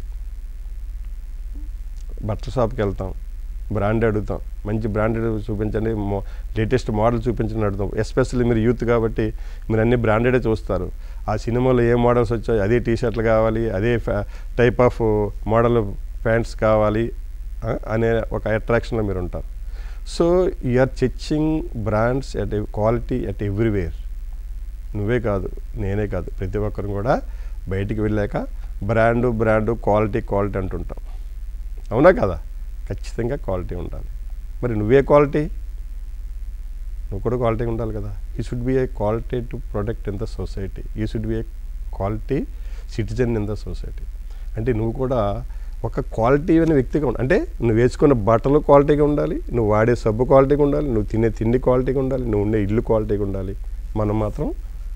బట్టల షాప్కి వెళ్తాం, బ్రాండెడ్ అడుగుతాం. మంచి బ్రాండెడ్ చూపించండి, లేటెస్ట్ మోడల్ చూపించండి అడుగుతాం. ఎస్పెషల్లీ మీరు యూత్ కాబట్టి మీరు అన్ని బ్రాండెడే చూస్తారు. ఆ సినిమాలో ఏ మోడల్స్ వచ్చాయో అదే టీషర్ట్లు కావాలి, అదే టైప్ ఆఫ్ మోడల్ ప్యాంట్స్ కావాలి అనే ఒక అట్రాక్షన్లో మీరు ఉంటారు. So you are checking brands at quality at everywhere. నువ్వే కాదు, నేనే కాదు, ప్రతి ఒక్కరు కూడా బయటికి వెళ్ళాక బ్రాండు క్వాలిటీ అంటుంటాం. అవునా కదా? ఖచ్చితంగా క్వాలిటీ ఉండాలి. మరి నువ్వే క్వాలిటీ, నువ్వు కూడా క్వాలిటీ ఉండాలి కదా. You should be a quality to protect in the society. You should be a quality citizen in the society. అంటే నువ్వు కూడా ఒక క్వాలిటీ అనే వ్యక్తిగా ఉండాలి. అంటే నువ్వు వేసుకున్న బట్టలు క్వాలిటీగా ఉండాలి, నువ్వు వాడే సబ్బు క్వాలిటీగా ఉండాలి, నువ్వు తినే తిండి క్వాలిటీగా ఉండాలి, నువ్వు ఉండే ఇల్లు క్వాలిటీగా ఉండాలి. మనం మాత్రం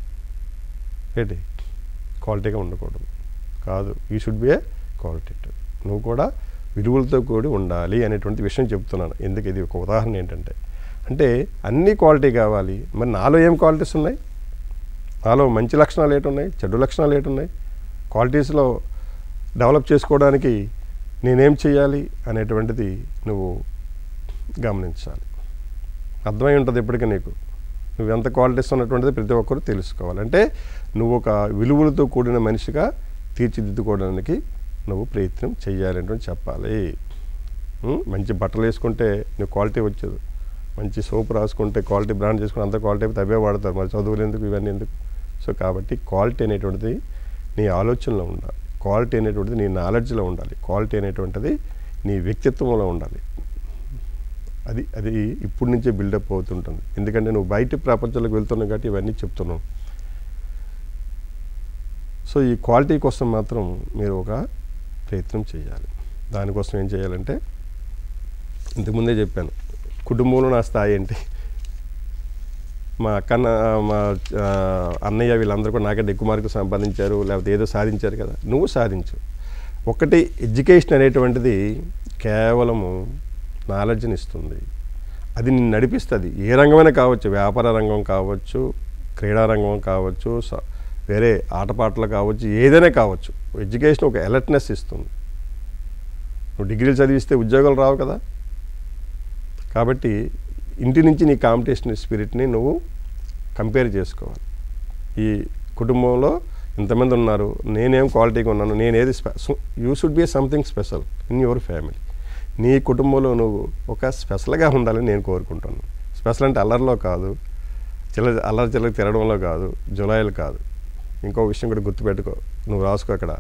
క్వాలిటీగా ఉండకూడదు. కాదు, you should be a quality. నువ్వు కూడా విలువలతో కూడి ఉండాలి అనేటువంటి విషయం చెప్తున్నాను. ఎందుకు ఇది ఒక ఉదాహరణ ఏంటంటే, అంటే అన్ని క్వాలిటీ కావాలి. మరి నాలో ఏం క్వాలిటీస్ ఉన్నాయి, నాలో మంచి లక్షణాలు ఏటున్నాయి, చెడు లక్షణాలు ఏటున్నాయి, క్వాలిటీస్లో డెవలప్ చేసుకోవడానికి నేనేం చేయాలి అనేటువంటిది నువ్వు గమనించాలి. అర్థమై ఉంటుంది ఇప్పటికీ నీకు. నువ్వు ఎంత క్వాలిటీస్ ఉన్నటువంటిది ప్రతి ఒక్కరు తెలుసుకోవాలి. అంటే నువ్వు ఒక విలువలతో కూడిన మనిషిగా తీర్చిదిద్దుకోవడానికి నువ్వు ప్రయత్నం చేయాలంటే చెప్పాలి. మంచి బట్టలు వేసుకుంటే నువ్వు క్వాలిటీ వచ్చేది, మంచి సోప్ రాసుకుంటే క్వాలిటీ బ్రాండ్ చేసుకుంటే అంత క్వాలిటీ అయితే అవే వాడతారు. మరి చదువులు ఎందుకు, ఇవన్నీ ఎందుకు? సో కాబట్టి క్వాలిటీ అనేటువంటిది నీ ఆలోచనలో ఉండాలి, క్వాలిటీ అనేటువంటిది నీ నాలెడ్జ్లో ఉండాలి, క్వాలిటీ అనేటువంటిది నీ వ్యక్తిత్వంలో ఉండాలి. అది ఇప్పటి నుంచే బిల్డప్ అవుతుంటుంది. ఎందుకంటే నువ్వు బయట ప్రపంచంలోకి వెళ్తున్నావు కాబట్టి ఇవన్నీ చెప్తున్నావు. సో ఈ క్వాలిటీ కోసం మాత్రం మీరు ఒక ప్రయత్నం చేయాలి. దానికోసం ఏం చేయాలంటే, ఇంతకుముందే చెప్పాను, కుటుంబంలో నా స్థాయి ఏంటి, మా అన్నయ్య వీళ్ళందరూ కూడా నాకంటే ఎక్కువ మార్కులు సంపాదించారు, లేకపోతే ఏదో సాధించారు కదా, నువ్వు సాధించు. ఒకటి, ఎడ్యుకేషన్ అనేటువంటిది కేవలము నాలెడ్జ్ని ఇస్తుంది, అది నిన్ను నడిపిస్తుంది. ఏ రంగమైనా కావచ్చు, వ్యాపార రంగం కావచ్చు, క్రీడా రంగం కావచ్చు, వేరే ఆటపాటలు కావచ్చు, ఏదైనా కావచ్చు. ఎడ్యుకేషన్ ఒక అలర్ట్నెస్ ఇస్తుంది. నువ్వు డిగ్రీలు చదివిస్తే ఉద్యోగాలు రావు కదా. కాబట్టి ఇంటి నుంచి నీ కాంపిటీషన్ స్పిరిట్ని నువ్వు కంపేర్ చేసుకోవాలి. ఈ కుటుంబంలో ఇంతమంది ఉన్నారు, నేనేం క్వాలిటీగా ఉన్నాను, నేనేది you should be something special in your family. నీ కుటుంబంలో నువ్వు ఒక స్పెషల్గా ఉండాలని నేను కోరుకుంటున్నాను. స్పెషల్ అంటే అల్లరిలో కాదు, అల్లరి చిల్లర తిరగడంలో కాదు, జులాయిలు కాదు. ఇంకో విషయం కూడా గుర్తుపెట్టుకో, నువ్వు రాసుకో అక్కడ,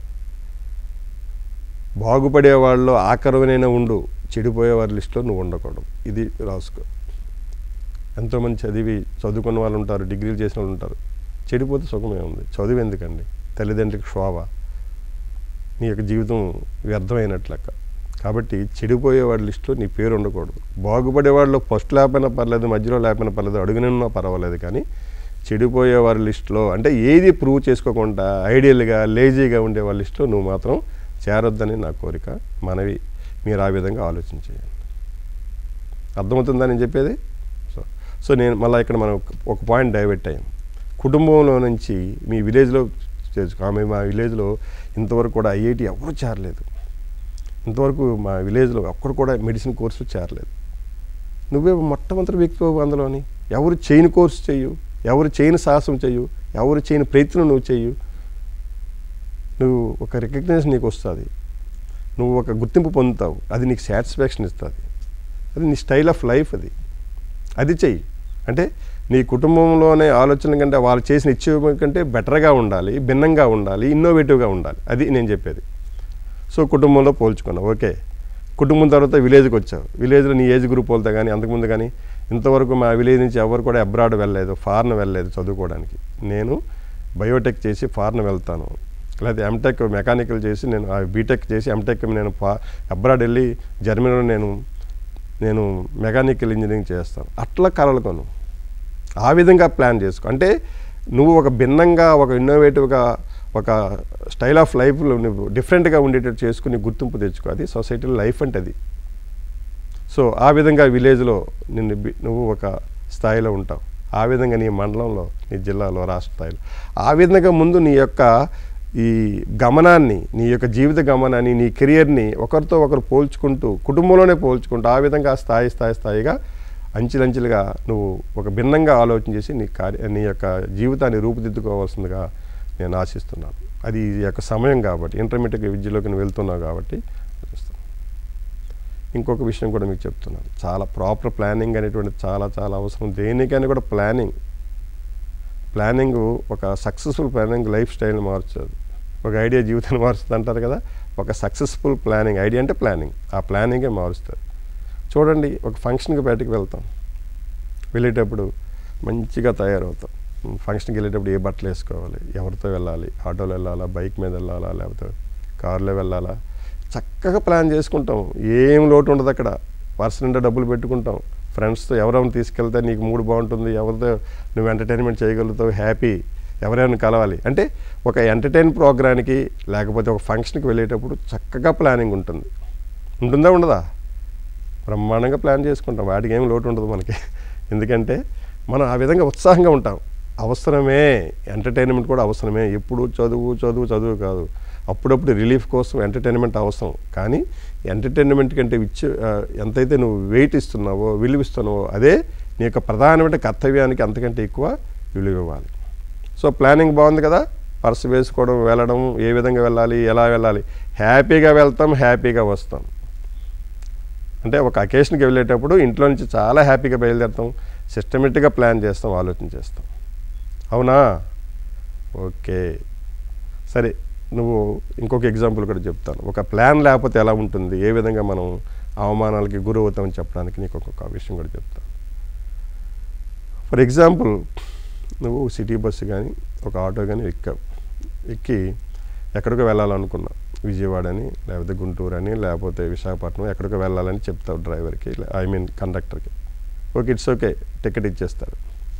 బాగుపడే వాళ్ళలో ఆఖరునైనా ఉండు, చెడిపోయే వారి లిస్టులో నువ్వు ఉండకూడదు. ఇది రాసుకో. ఎంతోమంది చదువుకున్న వాళ్ళు ఉంటారు, డిగ్రీలు చేసిన వాళ్ళు ఉంటారు, చెడిపోతే సుఖమే ఉంది. చదువు ఎందుకండి? తల్లిదండ్రులకు శోభ, నీ యొక్క జీవితం వ్యర్థమైనట్లెక్క. కాబట్టి చెడిపోయే వాడి లిస్టులో నీ పేరు ఉండకూడదు. బాగుపడే వాళ్ళలో ఫస్ట్ లేకపోయినా పర్లేదు, మధ్యలో లేకపోయినా పర్లేదు, అడుగునన్నా పర్వాలేదు, కానీ చెడిపోయే వారి లిస్టులో, అంటే ఏది ప్రూవ్ చేసుకోకుండా ఐడియల్గా లేజీగా ఉండే వాళ్ళ లిస్టులో నువ్వు మాత్రం చేరొద్దని నా కోరిక, మనవి. మీరు ఆ విధంగా ఆలోచించేయండి. అర్థమవుతుందా నేను చెప్పేది? సో నేను మళ్ళీ ఇక్కడ మనం ఒక పాయింట్ డైవర్ట్ అయ్యాం. కుటుంబంలో నుంచి మీ విలేజ్లో ఆమె మా విలేజ్లో ఇంతవరకు కూడా ఐఐటి ఎవరు చేరలేదు. ఇంతవరకు మా విలేజ్లో ఒక్కరు కూడా మెడిసిన్ కోర్సులు చేరలేదు. నువ్వే మొట్టమొదటి వ్యక్తి అందులోని. ఎవరు చేయని కోర్సు చెయ్యు, ఎవరు చేయని సాహసం చెయ్యు, ఎవరు చేయని ప్రయత్నం నువ్వు చెయ్యు. నువ్వు ఒక రికగ్నైజేషన్ నీకు వస్తుంది, నువ్వు ఒక గుర్తింపు పొందుతావు, అది నీకు సాటిస్ఫాక్షన్ ఇస్తుంది. అది నీ స్టైల్ ఆఫ్ లైఫ్. అది చెయ్యి. అంటే నీ కుటుంబంలోనే ఆలోచన కంటే వాళ్ళు చేసిన అచీవ్మెంట్ కంటే బెటర్గా ఉండాలి, భిన్నంగా ఉండాలి, ఇన్నోవేటివ్గా ఉండాలి. అది నేను చెప్పేది. సో కుటుంబంలో పోల్చుకున్నావు, ఓకే. కుటుంబం తర్వాత విలేజ్కి వచ్చావు. విలేజ్లో నీ ఏజ్ గ్రూప్ వాళ్ళతో కానీ అంతకుముందు కానీ ఇంతవరకు మా విలేజ్ నుంచి ఎవరు కూడా అబ్రాడ్ వెళ్ళలేదు, ఫారెన్ వెళ్ళలేదు చదువుకోవడానికి. నేను బయోటెక్ చేసి ఫారెన్ వెళ్తాను, లేకపోతే ఎంటెక్ మెకానికల్ చేసి నేను బీటెక్ చేసి ఎంటెక్ నేను అబ్రాడ్ వెళ్ళి జర్మనీలో నేను మెకానికల్ ఇంజనీరింగ్ చేస్తాను. అట్లా కలలు కొను. ఆ విధంగా ప్లాన్ చేసుకో. అంటే నువ్వు ఒక భిన్నంగా, ఒక ఇన్నోవేటివ్గా, ఒక స్టైల్ ఆఫ్ లైఫ్లో నువ్వు డిఫరెంట్గా ఉండేటట్టు చేసుకుని గుర్తింపు తెచ్చుకో. అది సొసైటీలో లైఫ్ అంటే అది. సో ఆ విధంగా విలేజ్లో నువ్వు ఒక స్థాయిలో ఉంటావు. ఆ విధంగా నీ మండలంలో, నీ జిల్లాలో, రాష్ట్ర స్థాయిలో. ఆ విధంగా ముందు నీ యొక్క ఈ గమనాన్ని, నీ యొక్క జీవిత గమనాన్ని, నీ కెరియర్ని ఒకరితో ఒకరు పోల్చుకుంటూ, కుటుంబంలోనే పోల్చుకుంటూ, ఆ విధంగా స్థాయిగా అంచెలంచెలుగా నువ్వు ఒక భిన్నంగా ఆలోచన చేసి నీ యొక్క జీవితాన్ని రూపుదిద్దుకోవాల్సిందిగా నేను ఆశిస్తున్నాను. అది ఈ యొక్క సమయం కాబట్టి, ఇంటర్మీడియట్ విద్యలోకి నువ్వు వెళ్తున్నావు కాబట్టి. ఇంకొక విషయం కూడా మీకు చెప్తున్నాను, చాలా ప్రాపర్ ప్లానింగ్ అనేటువంటిది చాలా చాలా అవసరం. దేనికైనా కూడా ప్లానింగ్ ఒక సక్సెస్ఫుల్ ప్లానింగ్ లైఫ్ స్టైల్ని మార్చదు, ఒక ఐడియా జీవితాన్ని మారుస్తుంది అంటారు కదా. ఒక సక్సెస్ఫుల్ ప్లానింగ్, ఐడియా అంటే ప్లానింగ్, ఆ ప్లానింగే మారుస్తుంది. చూడండి, ఒక ఫంక్షన్కి బయటకు వెళ్తాం, వెళ్ళేటప్పుడు మంచిగా తయారవుతాం. ఫంక్షన్కి వెళ్ళేటప్పుడు ఏ బట్టలు వేసుకోవాలి, ఎవరితో వెళ్ళాలి, ఆటోలో వెళ్ళాలా, బైక్ మీద వెళ్ళాలా, లేకపోతే కారులో వెళ్ళాలా, చక్కగా ప్లాన్ చేసుకుంటాం. ఏం లోటు ఉండదు అక్కడ. పర్స్ నిండా డబ్బులు పెట్టుకుంటాం. ఫ్రెండ్స్తో ఎవరెవరిని తీసుకెళ్తే నీకు మూడ్ బాగుంటుంది, ఎవరితో నువ్వు ఎంటర్టైన్మెంట్ చేయగలుగుతావు, హ్యాపీ, ఎవరైనా కలవాలి అంటే ఒక ఎంటర్టైన్ ప్రోగ్రామ్కి లేకపోతే ఒక ఫంక్షన్కి వెళ్ళేటప్పుడు చక్కగా ప్లానింగ్ ఉంటుంది. ఉంటుందా ఉండదా? బ్రహ్మాండంగా ప్లాన్ చేసుకుంటాం. వాటికి ఏం లోటు ఉండదు మనకి. ఎందుకంటే మనం ఆ విధంగా ఉత్సాహంగా ఉంటాం. అవసరమే, ఎంటర్టైన్మెంట్ కూడా అవసరమే. ఎప్పుడు చదువు కాదు, అప్పుడప్పుడు రిలీఫ్ కోసం ఎంటర్టైన్మెంట్ అవసరం. కానీ ఎంటర్టైన్మెంట్ కంటే ఎంతైతే నువ్వు వెయిట్ ఇస్తున్నావో, విలువ ఇస్తున్నావో, అదే నీ యొక్క ప్రధానమైన కర్తవ్యానికి అంతకంటే ఎక్కువ విలువ ఇవ్వాలి. సో ప్లానింగ్ బాగుంది కదా, పర్సు వేసుకోవడం, వెళ్ళడం, ఏ విధంగా వెళ్ళాలి, ఎలా వెళ్ళాలి, హ్యాపీగా వెళ్తాం, హ్యాపీగా వస్తాం. అంటే ఒక అకేషన్కి వెళ్ళేటప్పుడు ఇంట్లో నుంచి చాలా హ్యాపీగా బయలుదేరుతాం, సిస్టమేటిక్గా ప్లాన్ చేస్తాం, ఆలోచన చేస్తాం. అవునా? ఓకే, సరే. నువ్వు ఇంకొక ఎగ్జాంపుల్ కూడా చెప్తాను. ఒక ప్లాన్ లేకపోతే ఎలా ఉంటుంది, ఏ విధంగా మనం అవమానాలకి గురి అవుతామని చెప్పడానికి నీకు ఒక్కొక్క విషయం కూడా చెప్తాను. ఫర్ ఎగ్జాంపుల్, నువ్వు సిటీ బస్సు కానీ ఒక ఆటో కానీ ఎక్కి ఎక్కడికో వెళ్ళాలనుకున్నావు, విజయవాడ అని, లేకపోతే గుంటూరు అని, లేకపోతే విశాఖపట్నం, ఎక్కడికో వెళ్ళాలని చెప్తావు డ్రైవర్కి, కండక్టర్కి. ఓకే, ఇట్స్ ఓకే, టికెట్ ఇచ్చేస్తారు.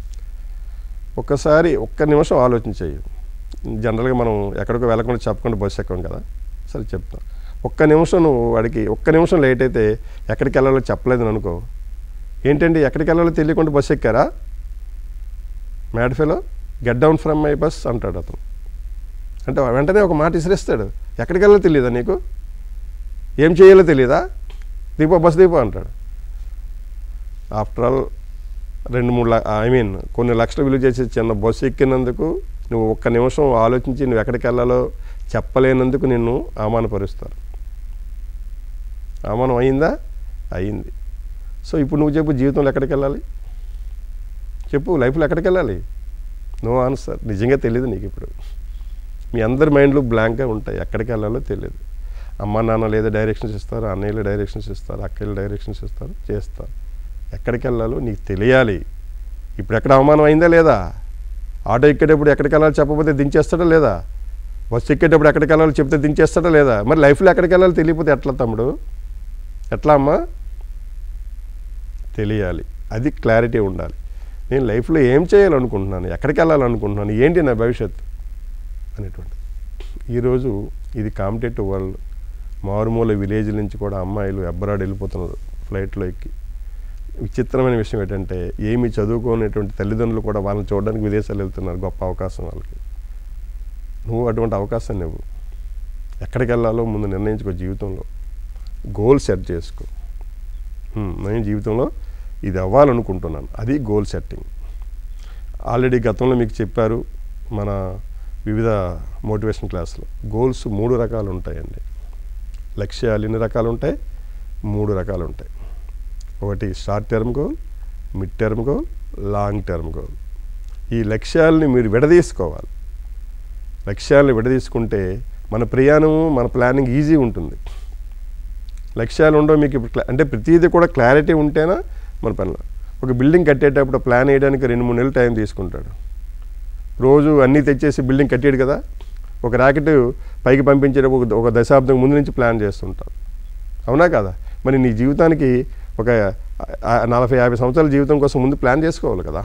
ఒక్క నిమిషం ఆలోచించేయి. జనరల్గా మనం ఎక్కడికో వెళ్ళకుండా చెప్పకుండా బస్సు ఎక్కం కదా, సరే చెప్తాం. ఒక్క నిమిషం నువ్వు వాడికి లేట్ అయితే ఎక్కడికి వెళ్ళాలో చెప్పలేదని అనుకో, ఏంటండి ఎక్కడికి వెళ్ళాలో తెలియకుండా బస్సు ఎక్కారా, mad fellow, get down from my bus అంటాడు అతను. అంటే వెంటనే ఒక మాట ఇసిరేస్తాడు. ఎక్కడికి వెళ్ళాలో తెలియదా నీకు, ఏం చేయాలో తెలియదా, బస్ దీపో అంటాడు. ఆఫ్టర్ ఆల్ 2-3 కొన్ని లక్షలు విలువ చేసే చిన్న బస్సు ఎక్కినందుకు నువ్వు ఒక్క నిమిషం ఆలోచించి నువ్వు ఎక్కడికి వెళ్ళాలో చెప్పలేనందుకు నిన్ను అవమానపరుస్తారు. అవమానం అయిందా? అయింది. సో ఇప్పుడు నువ్వు చెప్పు, జీవితంలో ఎక్కడికి వెళ్ళాలి చెప్పు, లైఫ్లో ఎక్కడికి వెళ్ళాలి? No answer. నిజంగా తెలియదు నీకు. ఇప్పుడు మీ అందరి మైండ్లు బ్లాంక్గా ఉంటాయి, ఎక్కడికి వెళ్ళాలో తెలియదు. అమ్మ నాన్నలు ఏదో డైరెక్షన్స్ ఇస్తారు, అన్నయ్యలు డైరెక్షన్స్ ఇస్తారు, అక్కయ్యలు డైరెక్షన్స్ ఇస్తారు, చేస్తారు. ఎక్కడికి వెళ్ళాలో నీకు తెలియాలి. ఇప్పుడు ఎక్కడ అవమానం అయిందా లేదా? ఆటో ఎక్కేటప్పుడు ఎక్కడికి వెళ్ళాలో చెప్పకపోతే దించేస్తాడా లేదా? బస్సు ఎక్కేటప్పుడు ఎక్కడికి వెళ్ళాలో చెప్తే దించేస్తాడా లేదా? మరి లైఫ్లో ఎక్కడికి వెళ్ళాలో తెలియకపోతే ఎట్లా తమ్ముడు, ఎట్లా అమ్మా? తెలియాలి. అది క్లారిటీ ఉండాలి. నేను లైఫ్లో ఏం చేయాలనుకుంటున్నాను, ఎక్కడికి వెళ్ళాలనుకుంటున్నాను, ఏంటి నా భవిష్యత్తు అనేటువంటి. ఈరోజు ఇది కాంపిటేటివ్ వరల్డ్. మారుమూల విలేజ్ నుంచి కూడా అమ్మాయిలు అబ్రాడ్ వెళ్ళిపోతున్నారు ఫ్లైట్లో ఎక్కి. విచిత్రమైన విషయం ఏంటంటే ఏమి చదువుకోనేటువంటి తల్లిదండ్రులు కూడా వాళ్ళని చూడడానికి విదేశాలు వెళ్తున్నారు. గొప్ప అవకాశం వాళ్ళకి. నువ్వు అటువంటి అవకాశాన్ని నువ్వు ఎక్కడికి వెళ్ళాలో ముందు నిర్ణయించుకో. జీవితంలో గోల్ సెట్ చేసుకో. నేను జీవితంలో ఇది అవ్వాలనుకుంటున్నాను, అది గోల్ సెట్టింగ్. ఆల్రెడీ గతంలో మీకు చెప్పారు మన వివిధ మోటివేషన్ క్లాసులో. గోల్స్ 3 రకాలు ఉంటాయండి. లక్ష్యాలు ఎన్ని రకాలు ఉంటాయి? 3 రకాలు ఉంటాయి. ఒకటి short term goal, mid term goal, long term goal. ఈ లక్ష్యాలని మీరు విడదీసుకోవాలి. లక్ష్యాలను విడదీసుకుంటే మన ప్రయాణము, మన ప్లానింగ్ ఈజీ ఉంటుంది. లక్ష్యాలు ఉండవు మీకు. అంటే ప్రతిదీ కూడా క్లారిటీ ఉంటేనా మన పనిలో. ఒక బిల్డింగ్ కట్టేటప్పుడు ప్లాన్ వేయడానికి 2-3 నెలలు టైం తీసుకుంటాడు. రోజు అన్నీ తెచ్చేసి బిల్డింగ్ కట్టాడు కదా. ఒక ర్యాకెట్ పైకి పంపించేటప్పుడు ఒక దశాబ్దం ముందు నుంచి ప్లాన్ చేస్తుంటారు. అవునా కదా? మరి నీ జీవితానికి ఒక 40-50 సంవత్సరాల జీవితం కోసం ముందు ప్లాన్ చేసుకోవాలి కదా.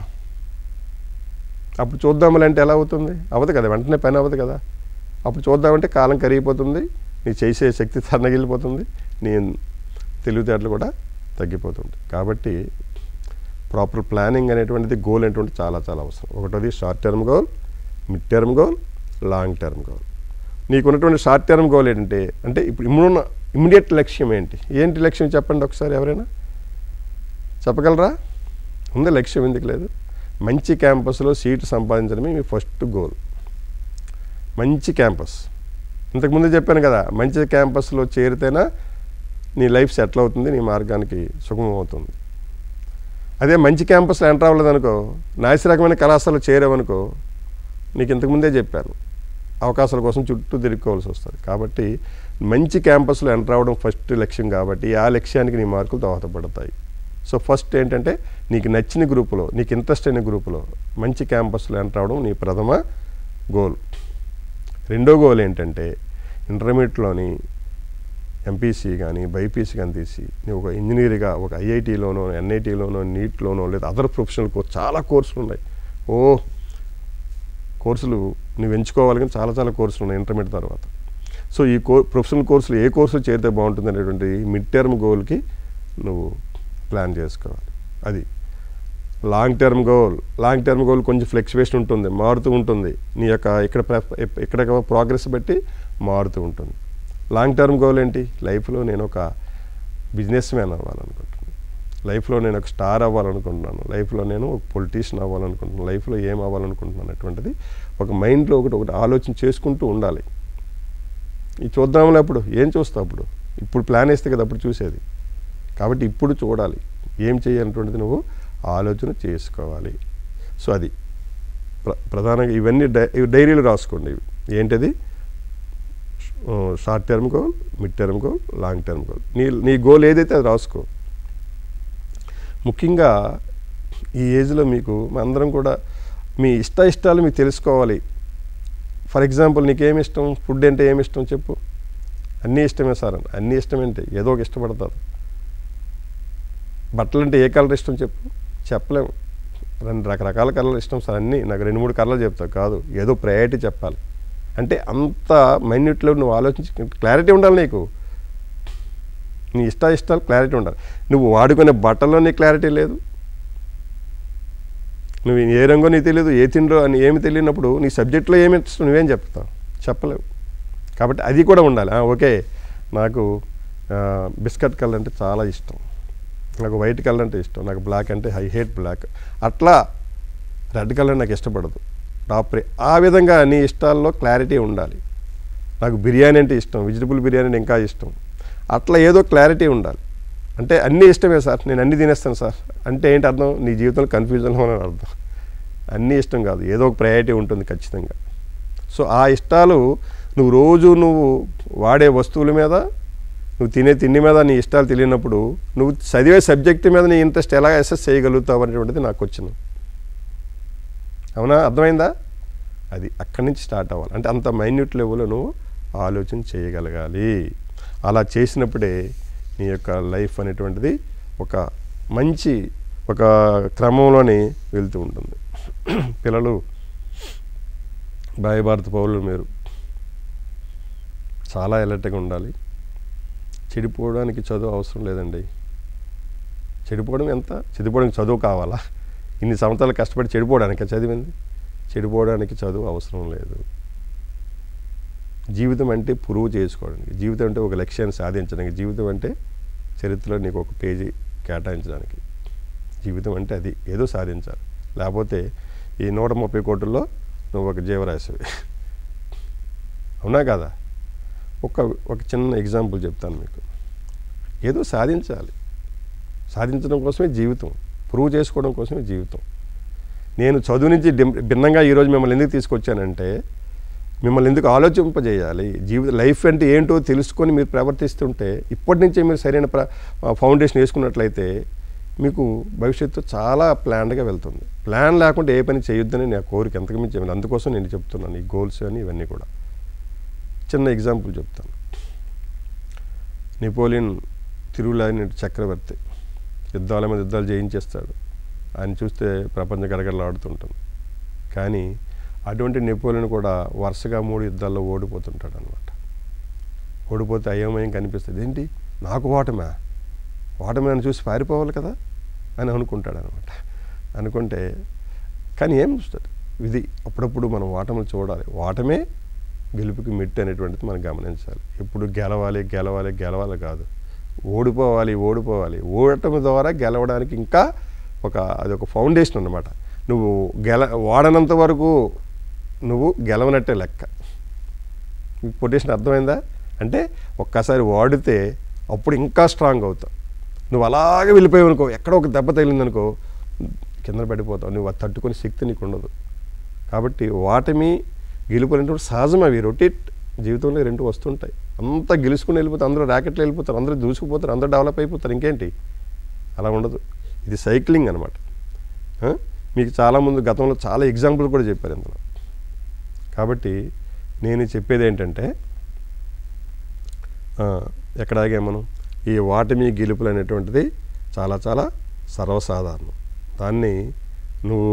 అప్పుడు చూద్దామలంటే ఎలా అవుతుంది? అవ్వదు కదా, వెంటనే పని అవ్వదు కదా. అప్పుడు చూద్దామంటే కాలం కరిగిపోతుంది, నీ చేసే శక్తి తన్నగిలిపోతుంది, నీ తెలివితేటలు కూడా తగ్గిపోతుంది. కాబట్టి ప్రాపర్ ప్లానింగ్ అనేటువంటిది, గోల్ అనేటువంటి చాలా చాలా అవసరం. ఒకటోది short term goal, mid term goal, long term goal. నీకున్నటువంటి షార్ట్ టర్మ్ గోల్ ఏంటంటే ఇప్పుడు ఇమ్మీడియట్ లక్ష్యం ఏంటి లక్ష్యం చెప్పండి ఒకసారి. ఎవరైనా చెప్పగలరా? ఉంది లక్ష్యం, ఎందుకు లేదు? మంచి క్యాంపస్లో సీటు సంపాదించడమే మీ ఫస్ట్ గోల్. మంచి క్యాంపస్, ఇంతకుముందు చెప్పాను కదా, మంచి క్యాంపస్లో చేరితేనా నీ లైఫ్ సెటిల్ అవుతుంది, నీ మార్గానికి సుగమం అవుతుంది. అదే మంచి క్యాంపస్లో ఎంటర్ అవ్వలేదనుకో, నాసి రకమైన కళాశాలలో చేరావనుకో, నీకు ఇంతకుముందే చెప్పాను, అవకాశాల కోసం చుట్టూ తిరుక్కోవాల్సి వస్తుంది. కాబట్టి మంచి క్యాంపస్లో ఎంటర్ అవ్వడం ఫస్ట్ లక్ష్యం. కాబట్టి ఆ లక్ష్యానికి నీ మార్కులు దోహదపడతాయి. సో ఫస్ట్ ఏంటంటే నీకు నచ్చిన గ్రూపులో, నీకు ఇంట్రెస్ట్ అయిన గ్రూపులో మంచి క్యాంపస్లో ఎంటర్ అవ్వడం నీ ప్రథమ గోల్. రెండో గోల్ ఏంటంటే ఇంటర్మీడియట్లోని ఎంపీసీ కానీ బైపీసీ కానీ తీసి నువ్వు ఒక ఇంజనీర్గా ఒక ఐఐటీలోనో ఎన్ఐటీలోనో నీట్లోనో లేదా అదర్ ప్రొఫెషనల్ కోర్స్, చాలా కోర్సులు ఉన్నాయి. కోర్సులు నువ్వు ఎంచుకోవాలి, కానీ చాలా చాలా కోర్సులు ఉన్నాయి ఇంటర్మీడియట్ తర్వాత. సో ఈ ప్రొఫెషనల్ కోర్సులు ఏ కోర్సులు చేరితే బాగుంటుంది అనేటువంటి మిడ్ టర్మ్ గోల్కి నువ్వు ప్లాన్ చేసుకోవాలి. అది లాంగ్ టర్మ్ గోల్ కొంచెం ఫ్లెక్చువేషన్ ఉంటుంది, మారుతూ ఉంటుంది. నీ యొక్క ఇక్కడ ప్రోగ్రెస్ బట్టి మారుతూ ఉంటుంది. లాంగ్ టర్మ్ గోల్ ఏంటి? లైఫ్లో నేను ఒక బిజినెస్ మ్యాన్ అవ్వాలనుకుంటున్నాను, లైఫ్లో నేను ఒక స్టార్ అవ్వాలనుకుంటున్నాను, లైఫ్లో నేను ఒక పొలిటీషియన్ అవ్వాలనుకుంటున్నాను, లైఫ్లో ఏం అవ్వాలనుకుంటున్నాను అటువంటిది ఒక మైండ్లో ఒకటి ఆలోచన చేసుకుంటూ ఉండాలి. ఇది చూద్దాంలే, అప్పుడు ఏం చూస్తావు? ఇప్పుడు ప్లాన్ వేస్తే కదా అప్పుడు చూసేది. కాబట్టి ఇప్పుడు చూడాలి, ఏం చేయాలనేటువంటిది నువ్వు ఆలోచన చేసుకోవాలి. సో అది ప్రధానంగా ఇవన్నీ డైరీలు రాసుకోండి. ఏంటది? Short term goal, mid term goal, long term goal. నీ గోల్ ఏదైతే అది రాసుకో. ముఖ్యంగా ఈ ఏజ్లో మీకు అందరం కూడా మీ ఇష్టాలు మీకు తెలుసుకోవాలి. ఫర్ ఎగ్జాంపుల్ నీకేమి ఇష్టం? ఫుడ్ అంటే ఏమి ఇష్టం చెప్పు? అన్నీ ఇష్టమే సార్. అన్నీ ఇష్టమేంటి? ఏదో ఒక ఇష్టపడతారు. బట్టలు అంటే ఏ కలర్ ఇష్టం చెప్పు? చెప్పలేము. రకరకాల కలర్లు ఇష్టం సార్. అన్నీ నాకు 2-3 కలర్లు చెప్తావు కాదు, ఏదో ప్రయారిటీ చెప్పాలి. అంటే అంత మైన్యూట్లో నువ్వు ఆలోచించి క్లారిటీ ఉండాలి. నీకు నీ ఇష్టాలు క్లారిటీ ఉండాలి. నువ్వు వాడుకునే బట్టల్లో నీ క్లారిటీ లేదు, నువ్వు ఏ రంగో నీకు తెలియదు, ఏ తిండ్రో అని ఏమి తెలియనప్పుడు నీ సబ్జెక్ట్లో ఏమి ఇష్టం నువ్వేం చెప్తావు? చెప్పలేవు. కాబట్టి అది కూడా ఉండాలి. ఓకే, నాకు బిస్కెట్ కలర్ అంటే చాలా ఇష్టం, నాకు వైట్ కలర్ అంటే ఇష్టం, నాకు బ్లాక్ అంటే ఐ హేట్ బ్లాక్, అట్లా రెడ్ కలర్ నాకు ఇష్టపడదు. ఆ విధంగా నీ ఇష్టాల్లో క్లారిటీ ఉండాలి. నాకు బిర్యానీ అంటే ఇష్టం, వెజిటబుల్ బిర్యానీ అంటే ఇంకా ఇష్టం, అట్లా ఏదో క్లారిటీ ఉండాలి. అంటే అన్నీ ఇష్టమే సార్, నేను అన్నీ తినేస్తాను సార్ అంటే ఏంటి అర్థం? నీ జీవితంలో కన్ఫ్యూజన్లో అని అర్థం. అన్నీ ఇష్టం కాదు, ఏదో ఒక ప్రయారిటీ ఉంటుంది ఖచ్చితంగా. సో ఆ ఇష్టాలు నువ్వు రోజు నువ్వు వాడే వస్తువుల మీద, నువ్వు తినే తిండి మీద నీ ఇష్టాలు తెలియనప్పుడు నువ్వు చదివే సబ్జెక్టు మీద నీ ఇంట్రెస్ట్ ఎలా అసెస్ చేయగలుగుతావు అనేటువంటిది నాకు వచ్చింది. అవునా? అర్థమైందా? అది అక్కడి నుంచి స్టార్ట్ అవ్వాలి. అంటే అంత మైన్యూట్ లెవెల్లో నువ్వు ఆలోచన చేయగలగాలి. అలా చేసినప్పుడే నీ యొక్క లైఫ్ అనేటువంటిది ఒక మంచి ఒక క్రమంలోనే వెళ్తూ ఉంటుంది. పిల్లలు, భారత పౌరులు మీరు చాలా అలర్ట్గా ఉండాలి. చెడిపోవడానికి చదువు అవసరం లేదండి. చెడిపోవడం ఎంత? చెడిపోవడానికి చదువు కావాలా? ఇన్ని సంవత్సరాలు కష్టపడి చెడిపోవడానికి చదివింది? చెడిపోవడానికి చదువు అవసరం లేదు. జీవితం అంటే ప్రూవ్ చేసుకోవడానికి, జీవితం అంటే ఒక లక్ష్యాన్ని సాధించడానికి, జీవితం అంటే చరిత్రలో నీకు ఒక పేజీ కేటాయించడానికి. జీవితం అంటే అది ఏదో సాధించాలి. లేకపోతే ఈ 130 కోట్లలో నువ్వు ఒక జీవరాశివి. అవునా కదా? ఒక చిన్న ఎగ్జాంపుల్ చెప్తాను మీకు. ఏదో సాధించాలి. సాధించడం కోసమే జీవితం, ప్రూవ్ చేసుకోవడం కోసమే జీవితం. నేను చదువు నుంచి భిన్నంగా ఈరోజు మిమ్మల్ని ఎందుకు తీసుకొచ్చానంటే, మిమ్మల్ని ఎందుకు ఆలోచింపజేయాలి. లైఫ్ అంటే ఏంటో తెలుసుకొని మీరు ప్రవర్తిస్తుంటే, ఇప్పటి నుంచే మీరు సరైన ఫౌండేషన్ వేసుకున్నట్లయితే మీకు భవిష్యత్తు చాలా ప్లాన్డ్గా వెళ్తుంది. ప్లాన్ లేకుండా ఏ పని చేయొద్దని నా కోరిక, ఎంతకు మించి. అందుకోసం నేను చెప్తున్నాను ఈ గోల్స్ అని ఇవన్నీ కూడా. చిన్న ఎగ్జాంపుల్ చెప్తాను. నెపోలియన్ తిరుగులేని చక్రవర్తి, యుద్ధాల మీద యుద్ధాలు జయించేస్తాడు. ఆయన చూస్తే ప్రపంచం గడగడలాడుతుంటుంది. కానీ అటువంటి నెపోలియన్ కూడా వరుసగా 3 యుద్ధాల్లో ఓడిపోతుంటాడు అనమాట. ఓడిపోతే అయోమయం కనిపిస్తుంది. ఏంటి నాకు ఓటమే అని చూసి పారిపోవాలి కదా అని అనుకుంటాడు అనమాట. అనుకుంటే కానీ ఏం చూస్తాడు ఇది. అప్పుడప్పుడు మనం ఓటములు చూడాలి. ఓటమే గెలుపుకి మెట్టు అనేటువంటిది మనం గమనించాలి. ఎప్పుడు గెలవాలి కాదు, ఓడిపోవాలి. ఓడటం ద్వారా గెలవడానికి ఇంకా అదొక ఫౌండేషన్ అన్నమాట. నువ్వు ఓడనంత వరకు నువ్వు గెలవనట్టే లెక్క. పొజిషన్ అర్థమైందా? అంటే ఒక్కసారి వాడితే అప్పుడు ఇంకా స్ట్రాంగ్ అవుతావు. నువ్వు అలాగే వెళ్ళిపోయావు అనుకో, ఎక్కడ ఒక దెబ్బ తగిలిందనుకో కింద పడిపోతావు. నువ్వు అది తట్టుకునే శక్తి నీకు ఉండదు. కాబట్టి ఓటమి గెలుపు అనేటువంటి సహజం. అవి రొటేట్ జీవితంలో 2 వస్తుంటాయి. అంతా గెలుచుకుని వెళ్ళిపోతారు, అందరూ ర్యాకెట్లు వెళ్ళిపోతారు, అందరూ దూసుకుపోతారు, అందరూ డెవలప్ అయిపోతారు. ఇంకేంటి? అలా ఉండదు. ఇది సైక్లింగ్ అనమాట. మీకు చాలామంది గతంలో చాలా ఎగ్జాంపుల్ కూడా చెప్పారు ఇందులో. కాబట్టి నేను చెప్పేది ఏంటంటే, ఎక్కడ ఆగాం మనం? ఈ ఓటమి గెలుపులు అనేటువంటిది చాలా చాలా సర్వసాధారణం. దాన్ని నువ్వు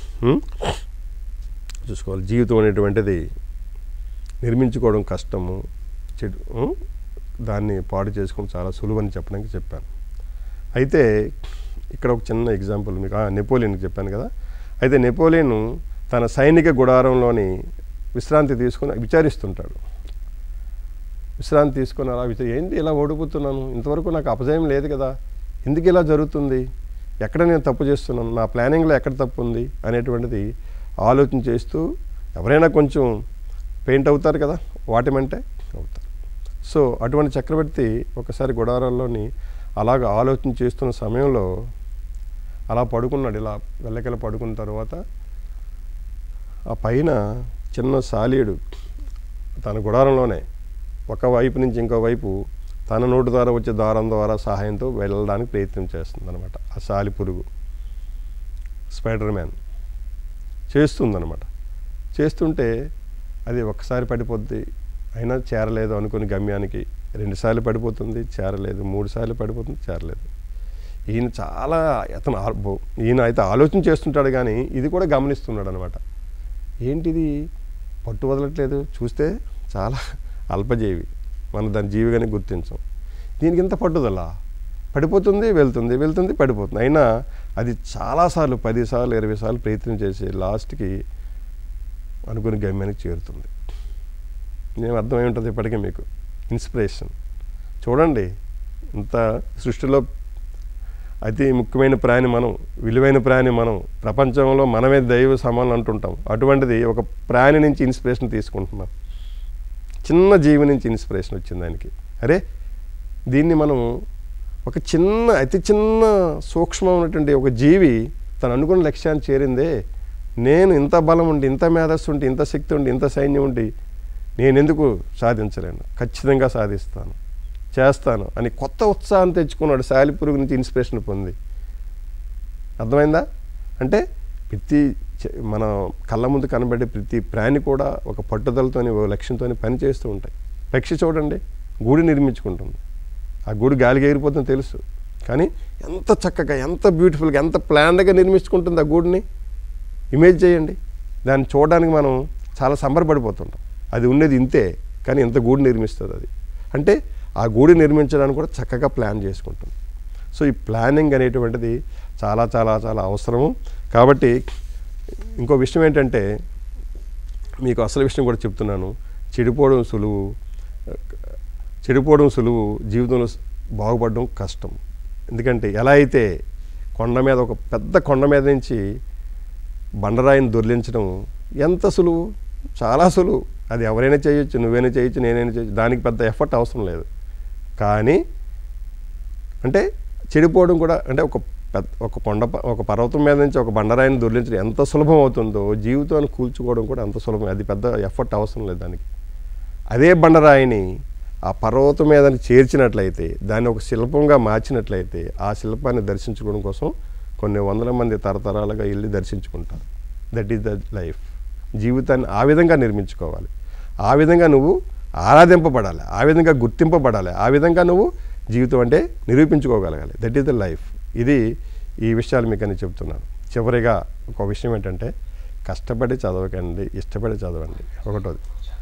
చూసుకోవాలి. జీవితం అనేటువంటిది నిర్మించుకోవడం కష్టము, దాన్ని పాడు చేసుకోవడం చాలా సులువని చెప్పడానికి చెప్పాను. అయితే ఇక్కడ ఒక చిన్న ఎగ్జాంపుల్ మీకు నెపోలియన్కి చెప్పాను కదా. అయితే నెపోలియన్ తన సైనిక గుడారంలోని విశ్రాంతి తీసుకొని విచారిస్తుంటాడు. విశ్రాంతి తీసుకొని అలా ఏంటి ఇలా ఓడిపోతున్నాను, ఇంతవరకు నాకు అపజయం లేదు కదా, ఎందుకు ఇలా జరుగుతుంది, ఎక్కడ నేను తప్పు చేస్తున్నాను, నా ప్లానింగ్లో ఎక్కడ తప్పు ఉంది అనేటువంటిది ఆలోచన చేస్తూ, ఎవరైనా కొంచెం పెయింట్ అవుతారు కదా వాటిమంటే అవుతారు. సో అటువంటి చక్రవర్తి ఒకసారి గుడారాల్లోని అలాగ ఆలోచన చేస్తున్న సమయంలో అలా పడుకున్నాడు. ఇలా వెళ్ళకెళ్ళ పడుకున్న తర్వాత ఆ పైన చిన్న సాలీడు తన గుడారంలోనే ఒక వైపు నుంచి ఇంకో వైపు తన నోటి ద్వారా వచ్చే దారం ద్వారా సహాయంతో వెళ్ళడానికి ప్రయత్నం చేస్తుంది అనమాట. ఆ సాలి పురుగు స్పైడర్ మ్యాన్ చేస్తుందన్నమాట. చేస్తుంటే అది ఒక్కసారి పడిపోద్ది, అయినా చేరలేదు అనుకుని గమ్యానికి. 2 సార్లు పడిపోతుంది, చేరలేదు. 3 సార్లు పడిపోతుంది, చేరలేదు. ఈయన అయితే ఆలోచన చేస్తుంటాడు, కానీ ఇది కూడా గమనిస్తున్నాడు అనమాట. ఏంటిది పట్టు వదలట్లేదు, చూస్తే చాలా అల్పజీవి, మనం దాని జీవిగానే గుర్తించాం. దీనికి ఇంత పట్టుదల, పడిపోతుంది, వెళ్తుంది, పడిపోతుంది. అయినా అది చాలాసార్లు 10 సార్లు 20 సార్లు ప్రయత్నం చేసి లాస్ట్కి అనుకుని గమ్యానికి చేరుతుంది. నేను అర్థమై ఉంటుంది ఇప్పటికే మీకు. ఇన్స్పిరేషన్ చూడండి. ఇంత సృష్టిలో అతి ముఖ్యమైన ప్రాణి మనం, విలువైన ప్రాణి మనం, ప్రపంచంలో మనమే దైవ సమానం అంటుంటాం. అటువంటిది ఒక ప్రాణి నుంచి ఇన్స్పిరేషన్ తీసుకుంటున్నాం. చిన్న జీవి నుంచి ఇన్స్పిరేషన్ వచ్చింది ఆయనకి. అరే దీన్ని మనం ఒక అతి చిన్న సూక్ష్మమైనటువంటి ఒక జీవి తను అనుకున్న లక్ష్యాన్ని చేరిందే, నేను ఇంత బలం ఉండి, ఇంత మేధస్సు ఉండి, ఇంత శక్తి ఉండి, ఇంత సైన్యం ఉండి నేను ఎందుకు సాధించలేను, ఖచ్చితంగా సాధిస్తాను, చేస్తాను అని కొత్త ఉత్సాహం తెచ్చుకున్నాడు. సాలిపురుగు నుంచి ఇన్స్పిరేషన్ పొంది. అర్థమైందా? అంటే ప్రతి మన కళ్ళ ముందు కనబడే ప్రతి ప్రాణి కూడా ఒక పట్టుదలతోని, ఒక లక్ష్యంతో పని చేస్తూ ఉంటాయి. పక్షి చూడండి, గూడు నిర్మించుకుంటుంది. ఆ గూడు గాలికి ఎగిరిపోతుందో తెలుసు, కానీ ఎంత చక్కగా, ఎంత బ్యూటిఫుల్గా, ఎంత ప్లాన్డ్గా నిర్మించుకుంటుంది ఆ గూడుని. ఇమేజ్ చేయండి. దాన్ని చూడడానికి మనం చాలా సంబరపడిపోతుంటాం. అది ఉన్నది ఇంతే, కానీ ఇంత గూడు నిర్మిస్తుంది అది. అంటే ఆ గూడు నిర్మించడానికి కూడా చక్కగా ప్లాన్ చేసుకుంటుంది. సో ఈ ప్లానింగ్ అనేటువంటిది చాలా చాలా చాలా అవసరము. కాబట్టి ఇంకో విషయం ఏంటంటే, మీకు అసలు విషయం కూడా చెప్తున్నాను, చెడిపోవడం సులువు, జీవితంలో బాగుపడడం కష్టం. ఎందుకంటే ఎలా అయితే ఒక పెద్ద కొండ మీద నుంచి బండరాయిని దొర్లించడం ఎంత సులువు, చాలా సులువు. అది ఎవరైనా చేయొచ్చు, నువ్వైనా చేయొచ్చు, నేనైనా చేయొచ్చు, దానికి పెద్ద ఎఫర్ట్ అవసరం లేదు. కానీ అంటే చెడిపోవడం కూడా అంటే ఒక పర్వతం మీద నుంచి ఒక బండరాయిని దొర్లించడం ఎంత సులభం అవుతుందో, జీవితాన్ని కూల్చుకోవడం కూడా అంత సులభం. అది పెద్ద ఎఫర్ట్ అవసరం లేదు దానికి. అదే బండరాయిని ఆ పర్వతం మీద చేర్చినట్లయితే, దాన్ని ఒక శిల్పంగా మార్చినట్లయితే, ఆ శిల్పాన్ని దర్శించుకోవడం కోసం కొన్ని వందల మంది తరతరాలుగా వెళ్ళి దర్శించుకుంటారు. That is the life. జీవితాన్ని ఆ విధంగా నిర్మించుకోవాలి, ఆ విధంగా నువ్వు ఆరాధింపబడాలి, ఆ విధంగా గుర్తింపబడాలి, ఆ విధంగా నువ్వు జీవితం అంటే నిరూపించుకోగలగాలి. That is the life. ఇది ఈ విషయాలు మీకు అని చెప్తున్నాను. చివరిగా ఒక విషయం ఏంటంటే, కష్టపడి చదవకండి, ఇష్టపడి చదవండి, ఒకటోది.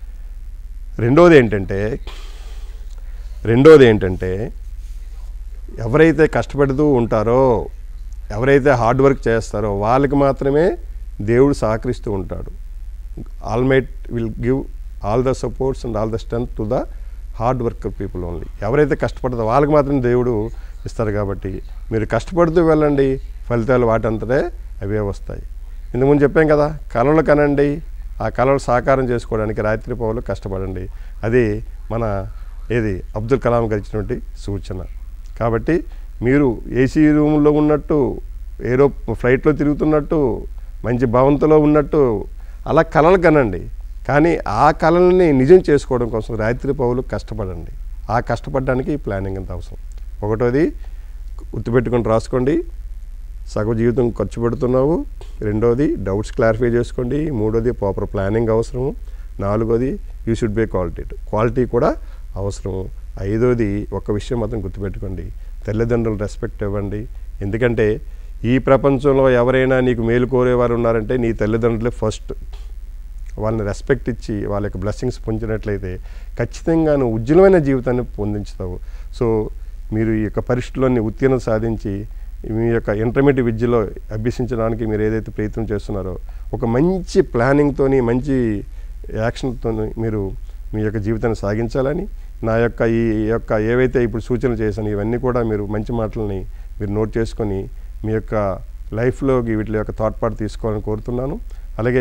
రెండోది ఏంటంటే ఎవరైతే కష్టపడుతూ ఉంటారో, ఎవరైతే హార్డ్ వర్క్ చేస్తారో వాళ్ళకి మాత్రమే దేవుడు సహకరిస్తూ ఉంటాడు. Almighty will give all the supports and all the strength to the hard worker people only. ఎవరైతే కష్టపడతారో వాళ్ళకి మాత్రం దేవుడు ఇస్తారు. కాబట్టి మీరు కష్టపడుతూ వెళ్ళండి, ఫలితాలు వాటంతటే అవే వస్తాయి. ఇంతకుముందు చెప్పాం కదా, కళలు కనండి, ఆ కళలు సాకారం చేసుకోవడానికి రాత్రి పగలు కష్టపడండి. అది మన అబ్దుల్ కలాం గారు ఇచ్చినటువంటి సూచన. కాబట్టి మీరు ఏసీ రూమ్లో ఉన్నట్టు, ఫ్లైట్లో తిరుగుతున్నట్టు, మంచి భవంతిలో ఉన్నట్టు అలా కళలు కనండి. కానీ ఆ కళల్ని నిజం చేసుకోవడం కోసం రాత్రి పగలు కష్టపడండి. ఆ కష్టపడడానికి ప్లానింగ్ అంత అవసరం. ఒకటోది గుర్తుపెట్టుకొని రాసుకోండి, సగం జీవితం ఖర్చు పెడుతున్నావు. రెండోది డౌట్స్ క్లారిఫై చేసుకోండి. మూడోది ప్రాపర్ ప్లానింగ్ అవసరము. నాలుగోది యూ షుడ్ బి క్వాలిటీ కూడా అవసరము. ఐదోది ఒక విషయం మాత్రం గుర్తుపెట్టుకోండి, తల్లిదండ్రులు రెస్పెక్ట్ ఇవ్వండి. ఎందుకంటే ఈ ప్రపంచంలో ఎవరైనా నీకు మేలు కోరేవారు ఉన్నారంటే నీ తల్లిదండ్రులే ఫస్ట్. వాళ్ళని రెస్పెక్ట్ ఇచ్చి వాళ్ళ యొక్క బ్లెస్సింగ్స్ పొందినట్లయితే ఖచ్చితంగా నువ్వు ఉజ్వలమైన జీవితాన్ని పొందించుతావు. సో మీరు ఈ యొక్క పరీక్షలోని ఉత్తీర్ణత సాధించి మీ యొక్క ఇంటర్మీడియట్ విద్యలో అభ్యసించడానికి మీరు ఏదైతే ప్రయత్నం చేస్తున్నారో, ఒక మంచి ప్లానింగ్తోని, మంచి యాక్షన్తో మీరు మీ యొక్క జీవితాన్ని సాగించాలని, ఈ యొక్క ఏవైతే ఇప్పుడు సూచనలు చేశాను ఇవన్నీ కూడా మీరు మంచి మాటలని మీరు నోట్ చేసుకొని మీ యొక్క లైఫ్లోకి వీటి యొక్క థాట్ పార్ట్ తీసుకోవాలని కోరుతున్నాను. అలాగే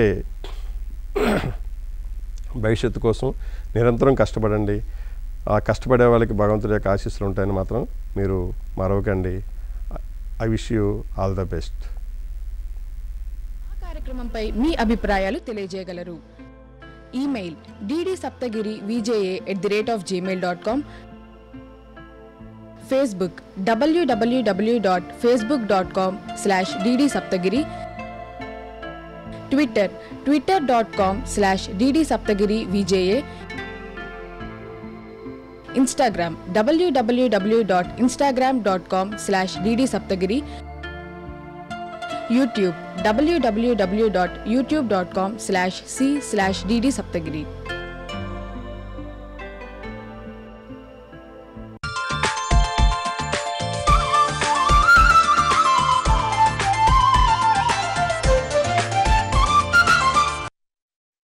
భవిష్యత్తు కోసం నిరంతరం కష్టపడండి. ఆ కష్టపడే వాళ్ళకి భగవంతుడి యొక్క ఆశీస్సులు ఉంటాయని మాత్రం మీరు మరవకండి. I wish you all the best. కార్యక్రమంపై మీ అభిప్రాయాలు తెలియజేయగలరు. Email ddSaptagiri@gmail.com, Facebook www.facebook.com/ddSaptagiri, Twitter twitter.com/ddSaptagiriVJA, Instagram www.instagram.com/ddSaptagiri, YouTube www.youtube.com/c/ddSaptagiri.